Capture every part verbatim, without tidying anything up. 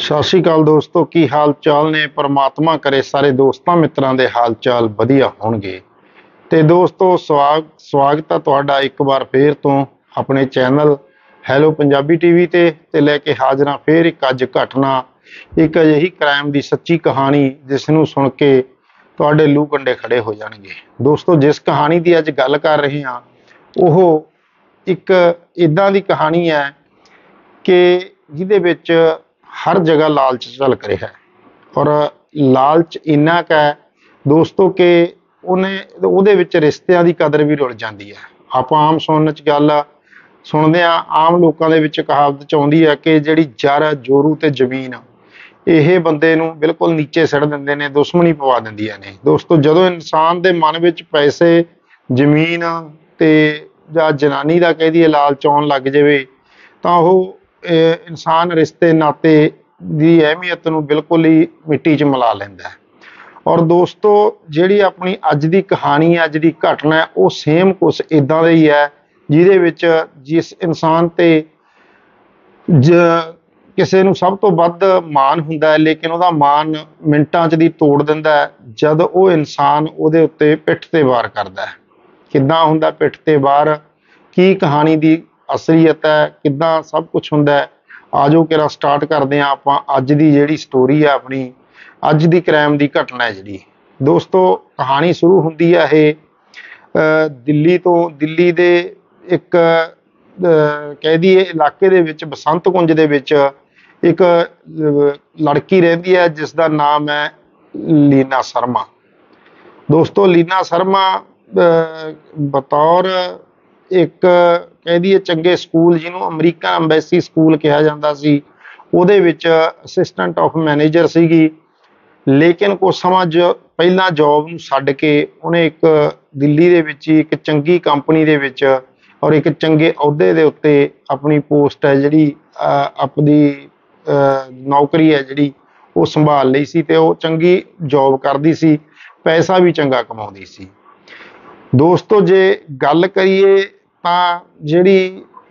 सत श्री अकाल दोस्तों, की हाल चाल ने। परमात्मा करे सारे दोस्तों मित्रों के हाल चाल वधिया होणगे। ते दोस्तों स्वाग स्वागत है तुहाडा एक बार फिर तो अपने चैनल हैलो पंजाबी टीवी ते ते लैके हाजिर हाँ फिर एक अज घटना, एक अजिही क्राइम की सच्ची कहानी जिसनों सुन के तुहाडे लू कंडे खड़े हो जाएंगे। दोस्तों जिस कहानी की अज गल कर रहे हैं वो एक इदां दी कहानी है कि जिहदे विच हर जगह लालच झलक रहा है। और लालच इन्ना क है दोस्तों कि उन्हें उहदे विच रिश्तियां की कदर भी रुल जाती है। आप आम सुनने च गल सुनते हैं, आम लोगों के विच कहावत च आउंदी है कि जिहड़ी जर जोरू ते जमीन यह बंदे नूं बिल्कुल नीचे सड़ दिंदे ने, दुश्मनी पवा दिंदियां ने। दोस्तों जदों इंसान के मन विच पैसे जमीन ते जां जनानी का कह दीए लालच आउण लग जाए तो वह इंसान रिश्ते नाते की अहमियत नूं बिल्कुल ही मिट्टी च मिला लैंदा है। और दोस्तों जिहड़ी अपनी अज की कहानी है, अज की घटना है, वो सेम कुछ इदां दी ही है जिहदे विच जिस इंसान ते ज किसी नूं सब तो वध मान हुंदा है, लेकिन वह मान मिंटां च दी तोड़ दिंदा है जद वो इंसान उहदे उत्ते पिठ ते वार करदा है। किद्दां हुंदा पिठ ते वार, की कहानी की असलीयत है, किद्दां सब कुछ हुंदा है, आजो कि स्टार्ट करते हैं आप अज की जिहड़ी स्टोरी है अपनी अज की क्राइम की घटना है जिहड़ी। दोस्तों कहानी शुरू हुंदी है ये दिल्ली तो, दिल्ली दे एक कह दीए इलाके दे विच बसंत कुंज दे विच एक लड़की रहिंदी है जिसका नाम है लीना शर्मा। दोस्तों लीना शर्मा बतौर एक कह दीए चंगे स्कूल जिन्होंने अमरीका अंबैसी स्कूल कहा जाता सी, उहदे विच असिस्टेंट ऑफ मैनेजर सीगी। लेकिन कुछ समा जो पहला जॉब नूं छड्ड के उन्हें एक दिल्ली दे विच एक चंगी कंपनी दे विच और एक चंगे अहुदे दे उत्ते अपनी पोस्ट है जिहड़ी अपनी नौकरी है जिहड़ी वो संभाल लई सी ते वो चंगी जॉब करदी सी, पैसा भी चंगा कमाउंदी सी। दोस्तों जे गल करिए तां जिहड़ी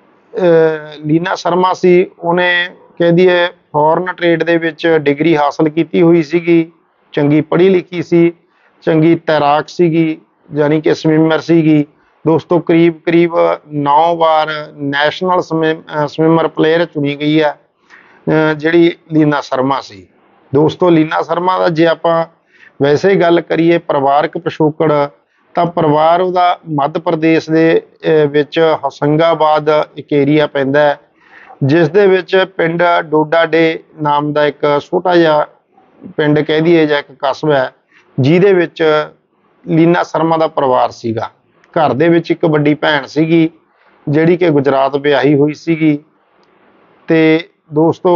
लीना शर्मा सी उन्हें कह दीए फॉरन ट्रेड दे विच डिग्री हासिल की हुई सीगी, चंगी पढ़ी लिखी सी, चंगी तैराक सीगी यानी कि स्विमर सीगी। दोस्तों करीब करीब नौ बार नैशनल स्विमर प्लेयर चुनी गई है जिहड़ी लीना शर्मा सी। दोस्तों लीना शर्मा का जे आपां वैसे गल करिए परिवारक पिछोकड़ तो परिवार उहदा मध्य प्रदेश के विच होशंगाबाद एक एरिया पैंदा है जिस दे विच पिंड डोडा डे नाम का एक छोटा जिहा पिंड कह दीए जां एक कस्बा है जिहदे विच लीना शर्मा का परिवार सीगा। घर दे विच एक वड्डी भैण सीगी जिहड़ी कि गुजरात ब्याही हुई सीगी ते दोस्तों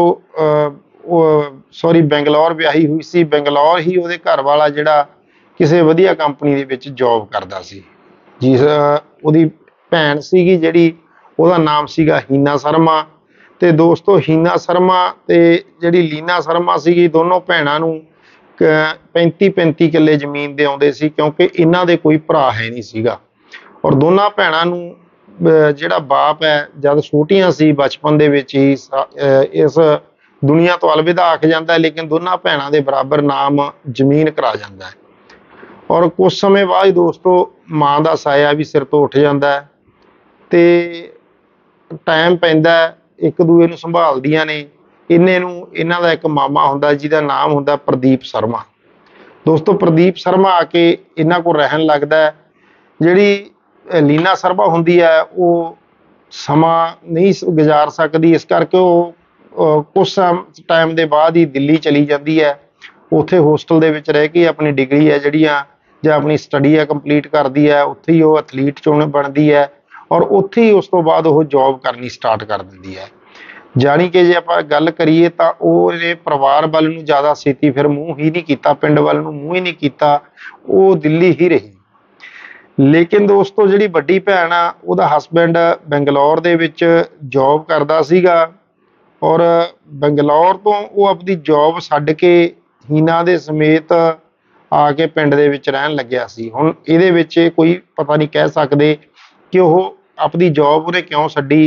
सॉरी बेंगलौर ब्याही हुई सी। बेंगलौर ही उहदे घर वाला जिहड़ा किसी वधिया कंपनी दे विच जॉब करदा सी। जिस उहदी भैण सीगी जिहड़ी उहदा नाम सीगा हीना शर्मा। ते दोस्तों हीना शर्मा ते जिहड़ी लीना शर्मा सीगी दोनों भैणां नूं पैंती पैंती किले जमीन दे आउंदे सी क्योंकि इन्हां दे कोई भरा है नहीं सीगा। और दोनों भैणां नूं जिहड़ा बाप है जद छोटियां सी बचपन दे विच ही इस दुनिया तो अलविदा आख जाता है, लेकिन दोनों भैणां दे बराबर नाम जमीन करा जाता है। और कुछ समय बाद दोस्तों माँ का साया भी सिर तो उठ जाता है ते टाइम पैंदा एक दूए नूं संभालदियां ने। इन्ने नूं इन्हां दा एक मामा हुंदा जिहदा नाम हुंदा प्रदीप शर्मा। दोस्तों प्रदीप शर्मा आके इन्हां कोल रहन लगदा है। जिहड़ी लीना शर्मा हुंदी है वो समा नहीं गुजार सकदी, इस करके वो कुछ टाइम के बाद ही दिल्ली चली जाती है। उत्थे होस्टल दे विच रह के अपनी डिग्री है जिहड़ियां जां अपनी स्टडी है कंप्लीट करती है, उत्थे ही वो एथलीट चुन बनती है और उत्थे ही उस तो बाद वो जॉब करनी स्टार्ट कर दिंदी है। जानी कि जे आपां गल करिए तां उहने परिवार वाल नूं ज़्यादा छेती फिर मूँह ही नहीं कीता, पिंड वाल नूं मूँह ही नहीं कीता, वो दिल्ली ही रही। लेकिन दोस्तों जिहड़ी वड्डी भैण आ उहदा हसबैंड बेंगलौर दे विच जॉब करदा सीगा और बेंगलौर तो वो अपनी जॉब छड्ड के हीना दे समेत आके पिंड दे विच रहन लग्या सी। हुण इहदे विच कोई पता नहीं कह सकदे कि वो अपनी जॉब उहने क्यों छड्डी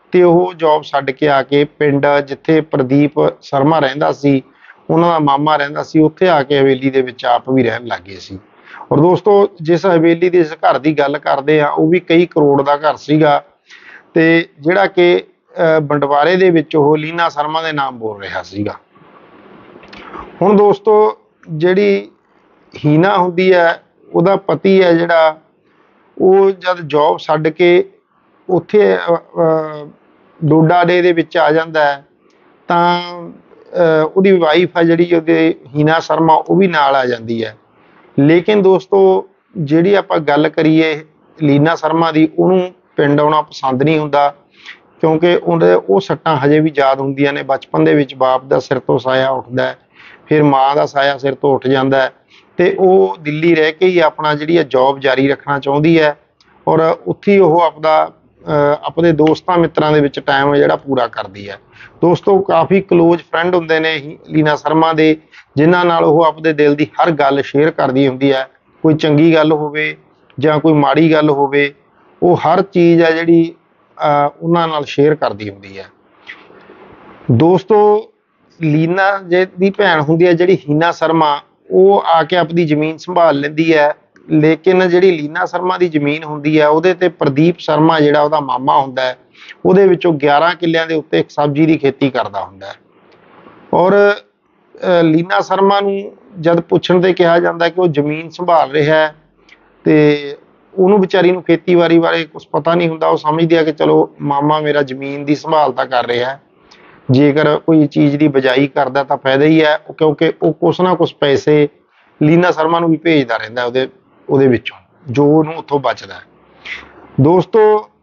ਤੇ ਉਹ ਜੌਬ ਛੱਡ ਕੇ ਆ ਕੇ ਪਿੰਡ ਜਿੱਥੇ ਪ੍ਰਦੀਪ ਸ਼ਰਮਾ ਰਹਿੰਦਾ ਸੀ, ਉਹਨਾਂ ਦਾ ਮਾਮਾ ਰਹਿੰਦਾ ਸੀ, ਉੱਥੇ ਆ ਕੇ ਹਵੇਲੀ ਦੇ ਵਿੱਚ ਆਪ ਵੀ ਰਹਿਣ ਲੱਗ ਗਏ ਸੀ। ਔਰ ਦੋਸਤੋ ਜਿਸ ਹਵੇਲੀ ਦੇ ਇਸ ਘਰ ਦੀ ਗੱਲ ਕਰਦੇ ਆ ਉਹ ਵੀ ਕਈ ਕਰੋੜ ਦਾ ਘਰ ਸੀਗਾ, ਤੇ ਜਿਹੜਾ ਕਿ ਬੰਡਵਾਰੇ ਦੇ ਵਿੱਚ ਉਹ ਲੀਨਾ ਸ਼ਰਮਾ ਦੇ ਨਾਮ ਬੋਲ ਰਿਹਾ ਸੀਗਾ। ਹੁਣ ਦੋਸਤੋ ਜਿਹੜੀ ਹੀਨਾ ਹੁੰਦੀ ਹੈ, ਉਹਦਾ ਪਤੀ ਹੈ ਜਿਹੜਾ, ਉਹ ਜਦ ਜੌਬ ਛੱਡ ਕੇ ਉੱਥੇ ਡੋਡਾ ਡੇ ਦੇ ਵਿੱਚ ਆ ਜਾਂਦਾ ਹੈ ਤਾਂ ਉਹਦੀ ਵਾਈਫ ਆ ਜਿਹੜੀ ਉਹਦੇ ਹੀਨਾ ਸ਼ਰਮਾ, ਉਹ ਵੀ ਨਾਲ ਆ ਜਾਂਦੀ ਹੈ। ਲੇਕਿਨ ਦੋਸਤੋ ਜਿਹੜੀ ਆਪਾਂ ਗੱਲ ਕਰੀਏ ਲੀਨਾ ਸ਼ਰਮਾ ਦੀ, ਉਹਨੂੰ ਪਿੰਡ ਆਉਣਾ ਪਸੰਦ ਨਹੀਂ ਹੁੰਦਾ, ਕਿਉਂਕਿ ਉਹਦੇ ਉਹ ਸੱਟਾਂ ਹਜੇ ਵੀ ਯਾਦ ਹੁੰਦੀਆਂ ਨੇ। ਬਚਪਨ ਦੇ ਵਿੱਚ ਬਾਪ ਦਾ ਸਿਰ ਤੋਂ ਸਾਇਆ ਉੱਠਦਾ, ਫਿਰ ਮਾਂ ਦਾ ਸਾਇਆ ਸਿਰ ਤੋਂ ਉੱਠ ਜਾਂਦਾ ਹੈ, ਤੇ ਉਹ ਦਿੱਲੀ ਰਹਿ ਕੇ ਹੀ ਆਪਣਾ ਜਿਹੜੀ ਹੈ ਜੌਬ ਜਾਰੀ ਰੱਖਣਾ ਚਾਹੁੰਦੀ ਹੈ, ਔਰ ਉੱਥੇ ਉਹ ਆਪਦਾ ਆਪਣੇ ਦੋਸਤਾਂ ਮਿੱਤਰਾਂ ਦੇ ਵਿੱਚ ਟਾਈਮ ਜਿਹੜਾ ਪੂਰਾ ਕਰਦੀ ਹੈ। ਦੋਸਤੋ ਕਾਫੀ ਕਲੋਜ਼ ਫਰੈਂਡ ਹੁੰਦੇ ਨੇ ਲੀਨਾ ਸ਼ਰਮਾ ਦੇ, ਜਿਨ੍ਹਾਂ ਨਾਲ ਉਹ ਆਪਣੇ ਦਿਲ ਦੀ ਹਰ ਗੱਲ ਸ਼ੇਅਰ ਕਰਦੀ ਹੁੰਦੀ ਹੈ। ਕੋਈ ਚੰਗੀ ਗੱਲ ਹੋਵੇ ਜਾਂ ਕੋਈ ਮਾੜੀ ਗੱਲ ਹੋਵੇ, ਉਹ ਹਰ ਚੀਜ਼ ਹੈ ਜਿਹੜੀ ਉਹਨਾਂ ਨਾਲ ਸ਼ੇਅਰ ਕਰਦੀ ਹੁੰਦੀ ਹੈ। ਦੋਸਤੋ ਲੀਨਾ ਦੀ ਭੈਣ ਹੁੰਦੀ ਹੈ ਜਿਹੜੀ ਹੀਨਾ ਸ਼ਰਮਾ, ਉਹ ਆ ਕੇ ਆਪਣੀ ਜ਼ਮੀਨ ਸੰਭਾਲ ਲੈਂਦੀ ਹੈ। ਲੇਕਿਨ ਜਿਹੜੀ ਲੀਨਾ ਸ਼ਰਮਾ ਦੀ ਜ਼ਮੀਨ ਹੁੰਦੀ ਹੈ, ਉਹਦੇ ਤੇ ਪ੍ਰਦੀਪ ਸ਼ਰਮਾ ਜਿਹੜਾ ਉਹਦਾ ਮਾਮਾ ਹੁੰਦਾ ਹੈ, ਉਹਦੇ ਵਿੱਚੋਂ ਗਿਆਰਾਂ ਕਿੱਲਿਆਂ ਦੇ ਉੱਤੇ ਇੱਕ ਸਬਜ਼ੀ ਦੀ ਖੇਤੀ ਕਰਦਾ ਹੁੰਦਾ ਹੈ। ਔਰ ਲੀਨਾ ਸ਼ਰਮਾ ਨੂੰ ਜਦ ਪੁੱਛਣ ਤੇ ਕਿਹਾ ਜਾਂਦਾ ਕਿ ਉਹ ਜ਼ਮੀਨ ਸੰਭਾਲ ਰਿਹਾ ਹੈ, ਤੇ ਉਹਨੂੰ ਵਿਚਾਰੀ ਨੂੰ ਖੇਤੀਬਾੜੀ ਬਾਰੇ ਕੁਛ ਪਤਾ ਨਹੀਂ ਹੁੰਦਾ। ਉਹ ਸਮਝਦੀ ਆ ਕਿ ਚਲੋ ਮਾਮਾ ਮੇਰਾ ਜ਼ਮੀਨ ਦੀ ਸੰਭਾਲ ਤਾਂ ਕਰ ਰਿਹਾ ਹੈ, ਜੇਕਰ ਕੋਈ ਚੀਜ਼ ਦੀ ਬਿਜਾਈ ਕਰਦਾ ਤਾਂ ਫਾਇਦਾ ਹੀ ਹੈ, ਕਿਉਂਕਿ ਉਹ ਕੁਛ ਨਾ ਕੁਛ ਪੈਸੇ ਲੀਨਾ ਸ਼ਰਮਾ ਨੂੰ ਵੀ ਭੇਜਦਾ ਰਹਿੰਦਾ ਉਹਦੇ ਉਹਦੇ ਵਿੱਚੋਂ ਜੋ ਉਹਨੂੰ ਉੱਥੋਂ ਬਚਦਾ ਹੈ। ਦੋਸਤੋ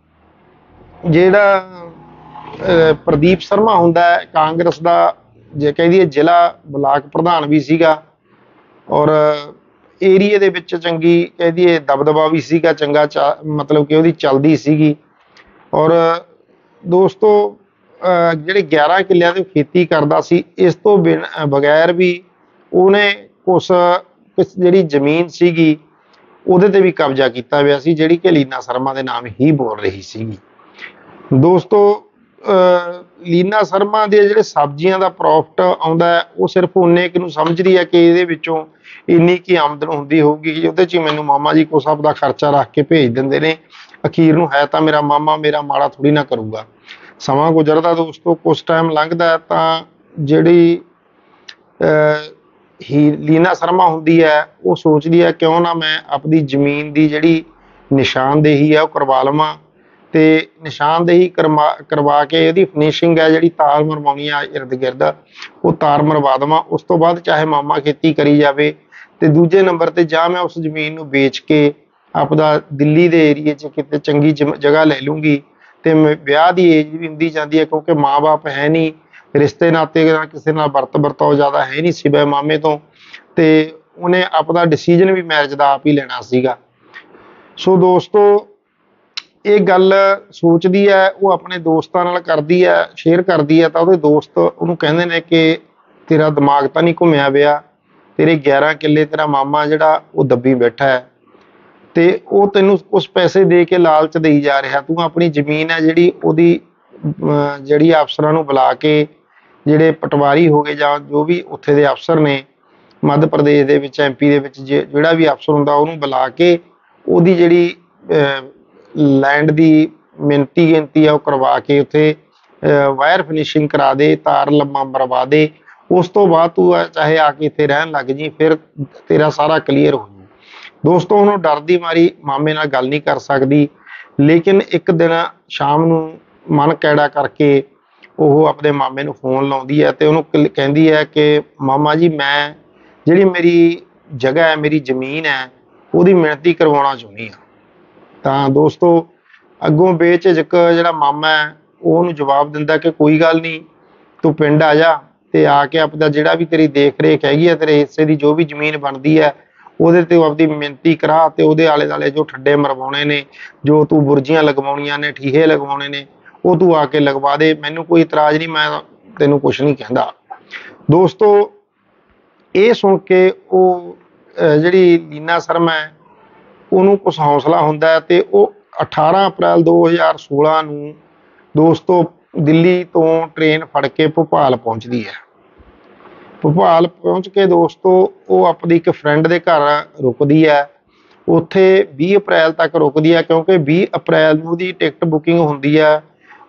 ਜਿਹੜਾ ਪ੍ਰਦੀਪ ਸ਼ਰਮਾ ਹੁੰਦਾ ਹੈ, ਕਾਂਗਰਸ ਦਾ ਜੇ ਕਹਿ ਦਈਏ ਜ਼ਿਲ੍ਹਾ ਬਲਾਕ ਪ੍ਰਧਾਨ ਵੀ ਸੀਗਾ, ਔਰ ਏਰੀਏ ਦੇ ਵਿੱਚ ਚੰਗੀ ਕਹਿ ਦਈਏ ਦਬਦਬਾ ਵੀ ਸੀਗਾ, ਚੰਗਾ ਚਾ ਮਤਲਬ ਕਿ ਉਹਦੀ ਚੱਲਦੀ ਸੀਗੀ। ਔਰ ਦੋਸਤੋ ਜਿਹੜੇ ਗਿਆਰਾਂ ਕਿੱਲਿਆਂ ਦੀ ਖੇਤੀ ਕਰਦਾ ਸੀ, ਇਸ ਤੋਂ ਬਿਨ ਬਗੈਰ ਵੀ ਉਹਨੇ ਕੁਛ ਜਿਹੜੀ ਜ਼ਮੀਨ ਸੀਗੀ ਉਹਦੇ ਤੇ ਵੀ ਕਬਜ਼ਾ ਕੀਤਾ ਹੋਇਆ ਸੀ, ਜਿਹੜੀ ਕਿ ਲੀਨਾ ਸ਼ਰਮਾ ਦੇ ਨਾਮ ਹੀ ਬੋਲ ਰਹੀ ਸੀਗੀ। ਦੋਸਤੋ ਲੀਨਾ ਸ਼ਰਮਾ ਦੇ ਜਿਹੜੇ ਸਬਜ਼ੀਆਂ ਦਾ ਪ੍ਰੋਫਿਟ ਆਉਂਦਾ ਹੈ, ਉਹ ਸਿਰਫ ਉਨੇ ਕੁ ਨੂੰ ਸਮਝਦੀ ਹੈ ਕਿ ਇਹਦੇ ਵਿੱਚੋਂ ਇੰਨੀ ਕੀ ਆਮਦਨ ਹੁੰਦੀ ਹੋਊਗੀ ਕਿ ਉਹਦੇ 'ਚ ਹੀ ਮੈਨੂੰ ਮਾਮਾ ਜੀ ਕੁਛ ਆਪਦਾ ਖਰਚਾ ਰੱਖ ਕੇ ਭੇਜ ਦਿੰਦੇ ਨੇ। ਅਖੀਰ ਨੂੰ ਹੈ ਤਾਂ ਮੇਰਾ ਮਾਮਾ ਮੇਰਾ ਮਾੜਾ ਥੋੜ੍ਹੀ ਨਾ ਕਰੂਗਾ। ਸਮਾਂ ਗੁਜ਼ਰਦਾ ਦੋਸਤੋ, ਕੁਛ ਟਾਈਮ ਲੰਘਦਾ ਤਾਂ ਜਿਹੜੀ ਹੀ ਲੀਨਾ ਸ਼ਰਮਾ ਹੁੰਦੀ ਹੈ, ਉਹ ਸੋਚਦੀ ਹੈ ਕਿਉਂ ਨਾ ਮੈਂ ਆਪਣੀ ਜ਼ਮੀਨ ਦੀ ਜਿਹੜੀ ਨਿਸ਼ਾਨਦੇਹੀ ਹੈ ਉਹ ਕਰਵਾ ਲਵਾਂ, ਤੇ ਨਿਸ਼ਾਨਦੇਹੀ ਕਰਵਾ ਕਰਵਾ ਕੇ ਇਹਦੀ ਫਿਨਿਸ਼ਿੰਗ ਹੈ ਜਿਹੜੀ ਤਾਰ ਮਰਵਾਉਣੀ ਆ ਇਰਦ ਗਿਰਦ, ਉਹ ਤਾਰ ਮਰਵਾ ਦੇਵਾਂ। ਉਸ ਤੋਂ ਬਾਅਦ ਚਾਹੇ ਮਾਮਾ ਖੇਤੀ ਕਰੀ ਜਾਵੇ, ਤੇ ਦੂਜੇ ਨੰਬਰ ਤੇ ਜਾਂ ਮੈਂ ਉਸ ਜ਼ਮੀਨ ਨੂੰ ਵੇਚ ਕੇ ਆਪਦਾ ਦਿੱਲੀ ਦੇ ਏਰੀਏ 'ਚ ਕਿਤੇ ਚੰਗੀ ਜਗ੍ਹਾ ਲੈ ਲੂੰਗੀ, ਤੇ ਵਿਆਹ ਦੀ ਏਜ ਵੀ ਹੁੰਦੀ ਜਾਂਦੀ ਹੈ, ਕਿਉਂਕਿ ਮਾਂ ਬਾਪ ਹੈ ਨਹੀਂ, ਰਿਸ਼ਤੇ ਨਾਤੇ ਨਾਲ ਕਿਸੇ ਨਾਲ ਵਰਤ ਵਰਤਾਓ ਜ਼ਿਆਦਾ ਹੈ ਨਹੀਂ ਸਿਵਾਏ ਮਾਮੇ ਤੋਂ, ਤੇ ਉਹਨੇ ਆਪਦਾ ਡਿਸੀਜਨ ਵੀ ਮੈਰਿਜ ਦਾ ਆਪ ਹੀ ਲੈਣਾ ਸੀਗਾ। ਸੋ ਦੋਸਤੋ ਇਹ ਗੱਲ ਸੋਚਦੀ ਹੈ, ਉਹ ਆਪਣੇ ਦੋਸਤਾਂ ਨਾਲ ਕਰਦੀ ਹੈ, ਸ਼ੇਅਰ ਕਰਦੀ ਹੈ, ਤਾਂ ਉਹਦੇ ਦੋਸਤ ਉਹਨੂੰ ਕਹਿੰਦੇ ਨੇ ਕਿ ਤੇਰਾ ਦਿਮਾਗ ਤਾਂ ਨਹੀਂ ਘੁੰਮਿਆ ਪਿਆ, ਤੇਰੇ ਗਿਆਰਾਂ ਕਿੱਲੇ ਤੇਰਾ ਮਾਮਾ ਜਿਹੜਾ ਉਹ ਦੱਬੀ ਬੈਠਾ ਹੈ, ਤੇ ਉਹ ਤੈਨੂੰ ਕੁਛ ਪੈਸੇ ਦੇ ਕੇ ਲਾਲਚ ਦੇਈ ਜਾ ਰਿਹਾ। ਤੂੰ ਆਪਣੀ ਜ਼ਮੀਨ ਹੈ ਜਿਹੜੀ ਉਹਦੀ ਜਿਹੜੀ ਅਫਸਰਾਂ ਨੂੰ ਬੁਲਾ ਕੇ, ਜਿਹੜੇ ਪਟਵਾਰੀ ਹੋ ਗਏ ਜਾਂ ਜੋ ਵੀ ਉੱਥੇ ਦੇ ਅਫਸਰ ਨੇ ਮੱਧ ਪ੍ਰਦੇਸ਼ ਦੇ ਵਿੱਚ, ਐਮ ਪੀ ਦੇ ਵਿੱਚ ਜਿਹੜਾ ਵੀ ਅਫਸਰ ਹੁੰਦਾ, ਉਹਨੂੰ ਬੁਲਾ ਕੇ ਉਹਦੀ ਜਿਹੜੀ ਲੈਂਡ ਦੀ ਮਿਣਤੀ ਗਿਣਤੀ ਆ ਉਹ ਕਰਵਾ ਕੇ ਉੱਥੇ ਵਾਇਰ ਫਿਨਿਸ਼ਿੰਗ ਕਰਾ ਦੇ, ਤਾਰ ਲੰਮਾ ਮਰਵਾ ਦੇ। ਉਸ ਤੋਂ ਬਾਅਦ ਤੂੰ ਚਾਹੇ ਆ ਕੇ ਇੱਥੇ ਰਹਿਣ ਲੱਗ ਜੀ, ਫਿਰ ਤੇਰਾ ਸਾਰਾ ਕਲੀਅਰ ਹੋ ਜੂ। ਦੋਸਤੋ ਉਹਨੂੰ ਡਰ ਦੀ ਮਾਰੀ ਮਾਮੇ ਨਾਲ ਗੱਲ ਨਹੀਂ ਕਰ ਸਕਦੀ, ਲੇਕਿਨ ਇੱਕ ਦਿਨ ਸ਼ਾਮ ਨੂੰ ਮਨ ਕੈੜਾ ਕਰਕੇ ਉਹ ਆਪਣੇ ਮਾਮੇ ਨੂੰ ਫੋਨ ਲਾਉਂਦੀ ਹੈ, ਤੇ ਉਹਨੂੰ ਕਹਿੰਦੀ ਹੈ ਕਿ ਮਾਮਾ ਜੀ ਮੈਂ ਜਿਹੜੀ ਮੇਰੀ ਜਗ੍ਹਾ ਹੈ, ਮੇਰੀ ਜ਼ਮੀਨ ਹੈ, ਉਹਦੀ ਮਿਣਤੀ ਕਰਵਾਉਣਾ ਚਾਹੁੰਦੀ ਹਾਂ। ਤਾਂ ਦੋਸਤੋ ਅੱਗੋਂ ਬੇਝਿਜਕ ਜਿਹੜਾ ਮਾਮਾ ਹੈ ਉਹ ਉਹਨੂੰ ਜਵਾਬ ਦਿੰਦਾ ਕਿ ਕੋਈ ਗੱਲ ਨਹੀਂ, ਤੂੰ ਪਿੰਡ ਆ ਜਾ, ਤੇ ਆ ਕੇ ਆਪਦਾ ਜਿਹੜਾ ਵੀ ਤੇਰੀ ਦੇਖ ਰੇਖ ਹੈਗੀ ਹੈ, ਤੇਰੇ ਹਿੱਸੇ ਦੀ ਜੋ ਵੀ ਜ਼ਮੀਨ ਬਣਦੀ ਹੈ ਉਹਦੇ ਤੇ ਆਪਦੀ ਮਿਣਤੀ ਕਰਾ, ਤੇ ਉਹਦੇ ਆਲੇ ਦੁਆਲੇ ਜੋ ਠੱਡੇ ਮਰਵਾਉਣੇ ਨੇ, ਜੋ ਤੂੰ ਬੁਰਜੀਆਂ ਲਗਵਾਉਣੀਆਂ ਨੇ, ਠੀਹੇ ਲਗਵਾਉਣੇ ਨੇ, ਉਹ ਤੂੰ ਆ ਕੇ ਲਗਵਾ ਦੇ, ਮੈਨੂੰ ਕੋਈ ਇਤਰਾਜ਼ ਨਹੀਂ, ਮੈਂ ਤੈਨੂੰ ਕੁਛ ਨਹੀਂ ਕਹਿੰਦਾ। ਦੋਸਤੋ ਇਹ ਸੁਣ ਕੇ ਉਹ ਜਿਹੜੀ ਲੀਨਾ ਸ਼ਰਮਾ ਹੈ ਉਹਨੂੰ ਕੁਛ ਹੌਸਲਾ ਹੁੰਦਾ ਹੈ, ਤੇ ਉਹ ਅਠਾਰਾਂ ਅਪ੍ਰੈਲ ਦੋ ਹਜ਼ਾਰ ਸੋਲਾਂ ਨੂੰ ਦੋਸਤੋ ਦਿੱਲੀ ਤੋਂ ਟ੍ਰੇਨ ਫੜ ਕੇ ਭੋਪਾਲ ਪਹੁੰਚਦੀ ਹੈ। ਭੋਪਾਲ ਪਹੁੰਚ ਕੇ ਦੋਸਤੋ ਉਹ ਆਪਣੀ ਇੱਕ ਫਰੈਂਡ ਦੇ ਘਰ ਰੁਕਦੀ ਹੈ। ਉੱਥੇ ਵੀਹ ਅਪ੍ਰੈਲ ਤੱਕ ਰੁਕਦੀ ਹੈ, ਕਿਉਂਕਿ ਵੀਹ ਅਪ੍ਰੈਲ ਨੂੰ ਉਹਦੀ ਟਿਕਟ ਬੁਕਿੰਗ ਹੁੰਦੀ ਹੈ।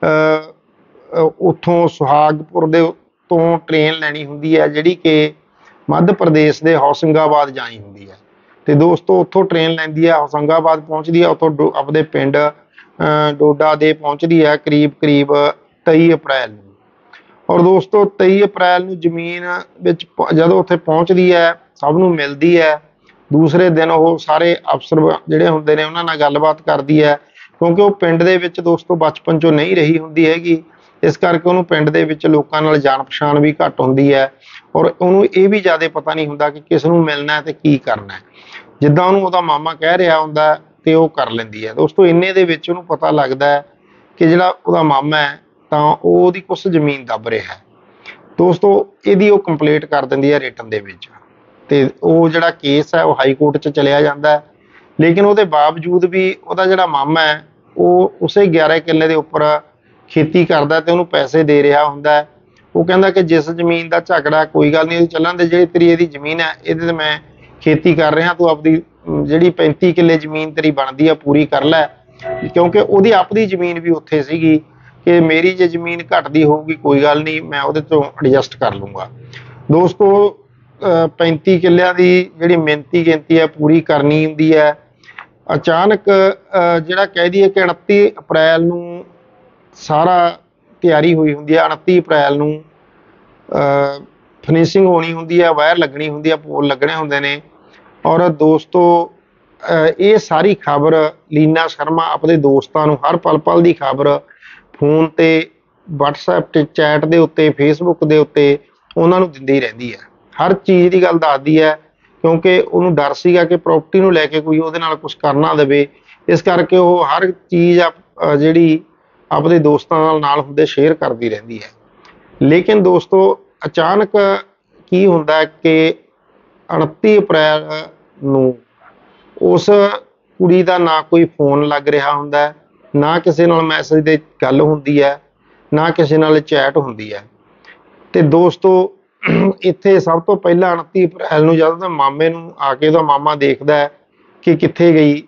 ਉੱਥੋਂ ਸੁਹਾਗਪੁਰ ਦੇ ਤੋਂ ਟ੍ਰੇਨ ਲੈਣੀ ਹੁੰਦੀ ਹੈ, ਜਿਹੜੀ ਕਿ ਮੱਧ ਪ੍ਰਦੇਸ਼ ਦੇ ਹੋਸ਼ੰਗਾਬਾਦ ਜਾਣੀ ਹੁੰਦੀ ਹੈ। ਤੇ ਦੋਸਤੋ ਉੱਥੋਂ ਟ੍ਰੇਨ ਲੈਂਦੀ ਹੈ, ਹੋਸ਼ੰਗਾਬਾਦ ਪਹੁੰਚਦੀ ਹੈ। ਉੱਥੋਂ ਆਪਣੇ ਪਿੰਡ ਡੋਡਾ ਦੇ ਪਹੁੰਚਦੀ ਹੈ ਕਰੀਬ ਕਰੀਬ ਤੇਈ ਅਪ੍ਰੈਲ ਨੂੰ। ਔਰ ਦੋਸਤੋ ਤੇਈ ਅਪ੍ਰੈਲ ਨੂੰ ਜ਼ਮੀਨ ਵਿੱਚ ਜਦੋਂ ਉੱਥੇ ਪਹੁੰਚਦੀ ਹੈ, ਸਭ ਨੂੰ ਮਿਲਦੀ ਹੈ। ਦੂਸਰੇ ਦਿਨ ਉਹ ਸਾਰੇ ਅਫਸਰ ਜਿਹੜੇ ਹੁੰਦੇ ਨੇ ਉਹਨਾਂ ਨਾਲ ਗੱਲਬਾਤ ਕਰਦੀ ਹੈ, ਕਿਉਂਕਿ ਉਹ ਪਿੰਡ ਦੇ ਵਿੱਚ ਦੋਸਤੋ ਬਚਪਨ 'ਚੋਂ ਨਹੀਂ ਰਹੀ ਹੁੰਦੀ ਹੈਗੀ, ਇਸ ਕਰਕੇ ਉਹਨੂੰ ਪਿੰਡ ਦੇ ਵਿੱਚ ਲੋਕਾਂ ਨਾਲ ਜਾਣ ਪਛਾਣ ਵੀ ਘੱਟ ਹੁੰਦੀ ਹੈ। ਔਰ ਉਹਨੂੰ ਇਹ ਵੀ ਜ਼ਿਆਦਾ ਪਤਾ ਨਹੀਂ ਹੁੰਦਾ ਕਿ ਕਿਸ ਨੂੰ ਮਿਲਣਾ ਤੇ ਕੀ ਕਰਨਾ। ਜਿੱਦਾਂ ਉਹਨੂੰ ਉਹਦਾ ਮਾਮਾ ਕਹਿ ਰਿਹਾ ਹੁੰਦਾ ਤੇ ਉਹ ਕਰ ਲੈਂਦੀ ਹੈ। ਦੋਸਤੋ ਇੰਨੇ ਦੇ ਵਿੱਚ ਉਹਨੂੰ ਪਤਾ ਲੱਗਦਾ ਹੈ ਕਿ ਜਿਹੜਾ ਉਹਦਾ ਮਾਮਾ ਹੈ ਤਾਂ ਉਹ ਉਹਦੀ ਕੁਛ ਜ਼ਮੀਨ ਦੱਬ ਰਿਹਾ ਹੈ। ਦੋਸਤੋ ਇਹਦੀ ਉਹ ਕੰਪਲੇਂਟ ਕਰ ਦਿੰਦੀ ਹੈ ਰਿਟਨ ਦੇ ਵਿੱਚ, ਤੇ ਉਹ ਜਿਹੜਾ ਕੇਸ ਹੈ ਉਹ ਹਾਈ ਕੋਰਟ 'ਚ ਚਲਿਆ ਜਾਂਦਾ ਹੈ। ਲੇਕਿਨ ਉਹਦੇ ਬਾਵਜੂਦ ਵੀ ਉਹਦਾ ਜਿਹੜਾ ਮਾਮਾ ਹੈ ਉਹ ਉਸੇ ਗਿਆਰਾਂ ਕਿੱਲੇ ਦੇ ਉੱਪਰ ਖੇਤੀ ਕਰਦਾ ਤੇ ਉਹਨੂੰ ਪੈਸੇ ਦੇ ਰਿਹਾ ਹੁੰਦਾ। ਉਹ ਕਹਿੰਦਾ ਕਿ ਜਿਸ ਜ਼ਮੀਨ ਦਾ ਝਗੜਾ ਕੋਈ ਗੱਲ ਨਹੀਂ, ਚੱਲਣ ਦੇ, ਜਿਹੜੀ ਤੇਰੀ ਇਹਦੀ ਜ਼ਮੀਨ ਹੈ ਇਹਦੇ ਤੇ ਮੈਂ ਖੇਤੀ ਕਰ ਰਿਹਾ, ਤੂੰ ਆਪਦੀ ਜਿਹੜੀ ਪੈਂਤੀ ਕਿੱਲੇ ਜ਼ਮੀਨ ਤੇਰੀ ਬਣਦੀ ਆ ਪੂਰੀ ਕਰ ਲੈ। ਕਿਉਂਕਿ ਉਹਦੀ ਆਪਣੀ ਜ਼ਮੀਨ ਵੀ ਉੱਥੇ ਸੀਗੀ ਕਿ ਮੇਰੀ ਜੇ ਜ਼ਮੀਨ ਘਟਦੀ ਹੋਊਗੀ ਕੋਈ ਗੱਲ ਨਹੀਂ, ਮੈਂ ਉਹਦੇ ਤੋਂ ਐਡਜਸਟ ਕਰ ਲੂੰਗਾ। ਦੋਸਤੋ ਪੈਂਤੀ ਕਿੱਲਿਆਂ ਦੀ ਜਿਹੜੀ ਮਿਹਨਤੀ ਗਿਣਤੀ ਹੈ ਪੂਰੀ ਕਰਨੀ ਹੁੰਦੀ ਹੈ। ਅਚਾਨਕ ਜਿਹੜਾ ਕਹਿ ਦਈਏ ਕਿ ਉਨੱਤੀ ਅਪ੍ਰੈਲ ਨੂੰ ਸਾਰਾ ਤਿਆਰੀ ਹੋਈ ਹੁੰਦੀ ਹੈ। ਉਨੱਤੀ ਅਪ੍ਰੈਲ ਨੂੰ ਫਿਨਿਸ਼ਿੰਗ ਹੋਣੀ ਹੁੰਦੀ ਹੈ, ਵਾਇਰ ਲੱਗਣੀ ਹੁੰਦੀ ਹੈ, ਪੋਲ ਲੱਗਣੇ ਹੁੰਦੇ ਨੇ। ਔਰ ਦੋਸਤੋ ਇਹ ਸਾਰੀ ਖਬਰ ਲੀਨਾ ਸ਼ਰਮਾ ਆਪਣੇ ਦੋਸਤਾਂ ਨੂੰ ਹਰ ਪਲ ਪਲ ਦੀ ਖਬਰ ਫੋਨ ਤੇ, ਵਟਸਐਪ ਤੇ, ਚੈਟ ਦੇ ਉੱਤੇ, ਫੇਸਬੁੱਕ ਦੇ ਉੱਤੇ ਉਹਨਾਂ ਨੂੰ ਦਿੰਦੀ ਰਹਿੰਦੀ ਹੈ। ਹਰ ਚੀਜ਼ ਦੀ ਗੱਲ ਦੱਸਦੀ ਹੈ, ਕਿਉਂਕਿ ਉਹਨੂੰ ਡਰ ਸੀਗਾ ਕਿ ਪ੍ਰੋਪਰਟੀ ਨੂੰ ਲੈ ਕੇ ਕੋਈ ਉਹਦੇ ਨਾਲ ਕੁਛ ਕਰ ਨਾ ਦੇਵੇ। ਇਸ ਕਰਕੇ ਉਹ ਹਰ ਚੀਜ਼ ਜਿਹੜੀ ਆਪਣੇ ਦੋਸਤਾਂ ਨਾਲ ਨਾਲ ਹੁੰਦੇ ਸ਼ੇਅਰ ਕਰਦੀ ਰਹਿੰਦੀ ਹੈ। ਲੇਕਿਨ ਦੋਸਤੋ ਅਚਾਨਕ ਕੀ ਹੁੰਦਾ ਕਿ ਉਨੱਤੀ ਅਪ੍ਰੈਲ ਨੂੰ ਉਸ ਕੁੜੀ ਦਾ ਨਾ ਕੋਈ ਫੋਨ ਲੱਗ ਰਿਹਾ ਹੁੰਦਾ, ਨਾ ਕਿਸੇ ਨਾਲ ਮੈਸੇਜ ਤੇ ਗੱਲ ਹੁੰਦੀ ਹੈ, ਨਾ ਕਿਸੇ ਨਾਲ ਚੈਟ ਹੁੰਦੀ ਹੈ। ਤੇ ਦੋਸਤੋ ਇੱਥੇ ਸਭ ਤੋਂ ਪਹਿਲਾਂ ਉਨੱਤੀ ਅਪ੍ਰੈਲ ਨੂੰ ਜਦੋਂ ਤਾਂ ਮਾਮੇ ਨੂੰ ਆ ਕੇ ਉਹਦਾ ਮਾਮਾ ਦੇਖਦਾ ਕਿ ਕਿੱਥੇ ਗਈ,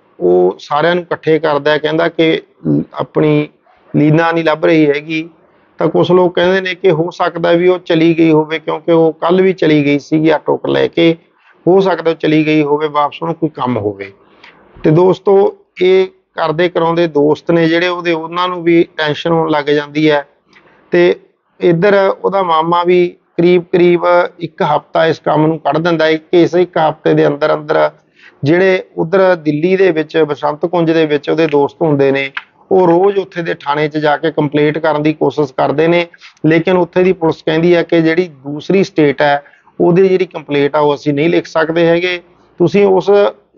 ਉਹ ਸਾਰਿਆਂ ਨੂੰ ਇਕੱਠੇ ਕਰਦਾ, ਕਹਿੰਦਾ ਕਿ ਆਪਣੀ ਲੀਨਾ ਨਹੀਂ ਲੱਭ ਰਹੀ ਹੈਗੀ। ਤਾਂ ਕੁਛ ਲੋਕ ਕਹਿੰਦੇ ਨੇ ਕਿ ਹੋ ਸਕਦਾ ਵੀ ਉਹ ਚਲੀ ਗਈ ਹੋਵੇ, ਕਿਉਂਕਿ ਉਹ ਕੱਲ ਵੀ ਚਲੀ ਗਈ ਸੀਗੀ ਆਟੋ ਲੈ ਕੇ, ਹੋ ਸਕਦਾ ਉਹ ਚਲੀ ਗਈ ਹੋਵੇ ਵਾਪਸ, ਉਹਨੂੰ ਕੋਈ ਕੰਮ ਹੋਵੇ। ਤੇ ਦੋਸਤੋ ਇਹ ਕਰਦੇ ਕਰਾਉਂਦੇ ਦੋਸਤ ਨੇ ਜਿਹੜੇ ਉਹਦੇ, ਉਹਨਾਂ ਨੂੰ ਵੀ ਟੈਨਸ਼ਨ ਹੋਣ ਲੱਗ ਜਾਂਦੀ ਹੈ। ਤੇ ਇੱਧਰ ਉਹਦਾ ਮਾਮਾ ਵੀ ਕਰੀਬ ਕਰੀਬ ਇੱਕ ਹਫ਼ਤਾ ਇਸ ਕੰਮ ਨੂੰ ਕੱਢ ਦਿੰਦਾ ਹੈ ਕਿ ਇਸ ਇੱਕ ਹਫ਼ਤੇ ਦੇ ਅੰਦਰ ਅੰਦਰ ਜਿਹੜੇ ਉੱਧਰ ਦਿੱਲੀ ਦੇ ਵਿੱਚ ਬਸੰਤ ਕੁੰਜ ਦੇ ਵਿੱਚ ਉਹਦੇ ਦੋਸਤ ਹੁੰਦੇ ਨੇ, ਉਹ ਰੋਜ਼ ਉੱਥੇ ਦੇ ਥਾਣੇ 'ਚ ਜਾ ਕੇ ਕੰਪਲੇਂਟ ਕਰਨ ਦੀ ਕੋਸ਼ਿਸ਼ ਕਰਦੇ ਨੇ। ਲੇਕਿਨ ਉੱਥੇ ਦੀ ਪੁਲਿਸ ਕਹਿੰਦੀ ਹੈ ਕਿ ਜਿਹੜੀ ਦੂਸਰੀ ਸਟੇਟ ਹੈ ਉਹਦੀ ਜਿਹੜੀ ਕੰਪਲੇਂਟ ਆ ਉਹ ਅਸੀਂ ਨਹੀਂ ਲਿਖ ਸਕਦੇ ਹੈਗੇ, ਤੁਸੀਂ ਉਸ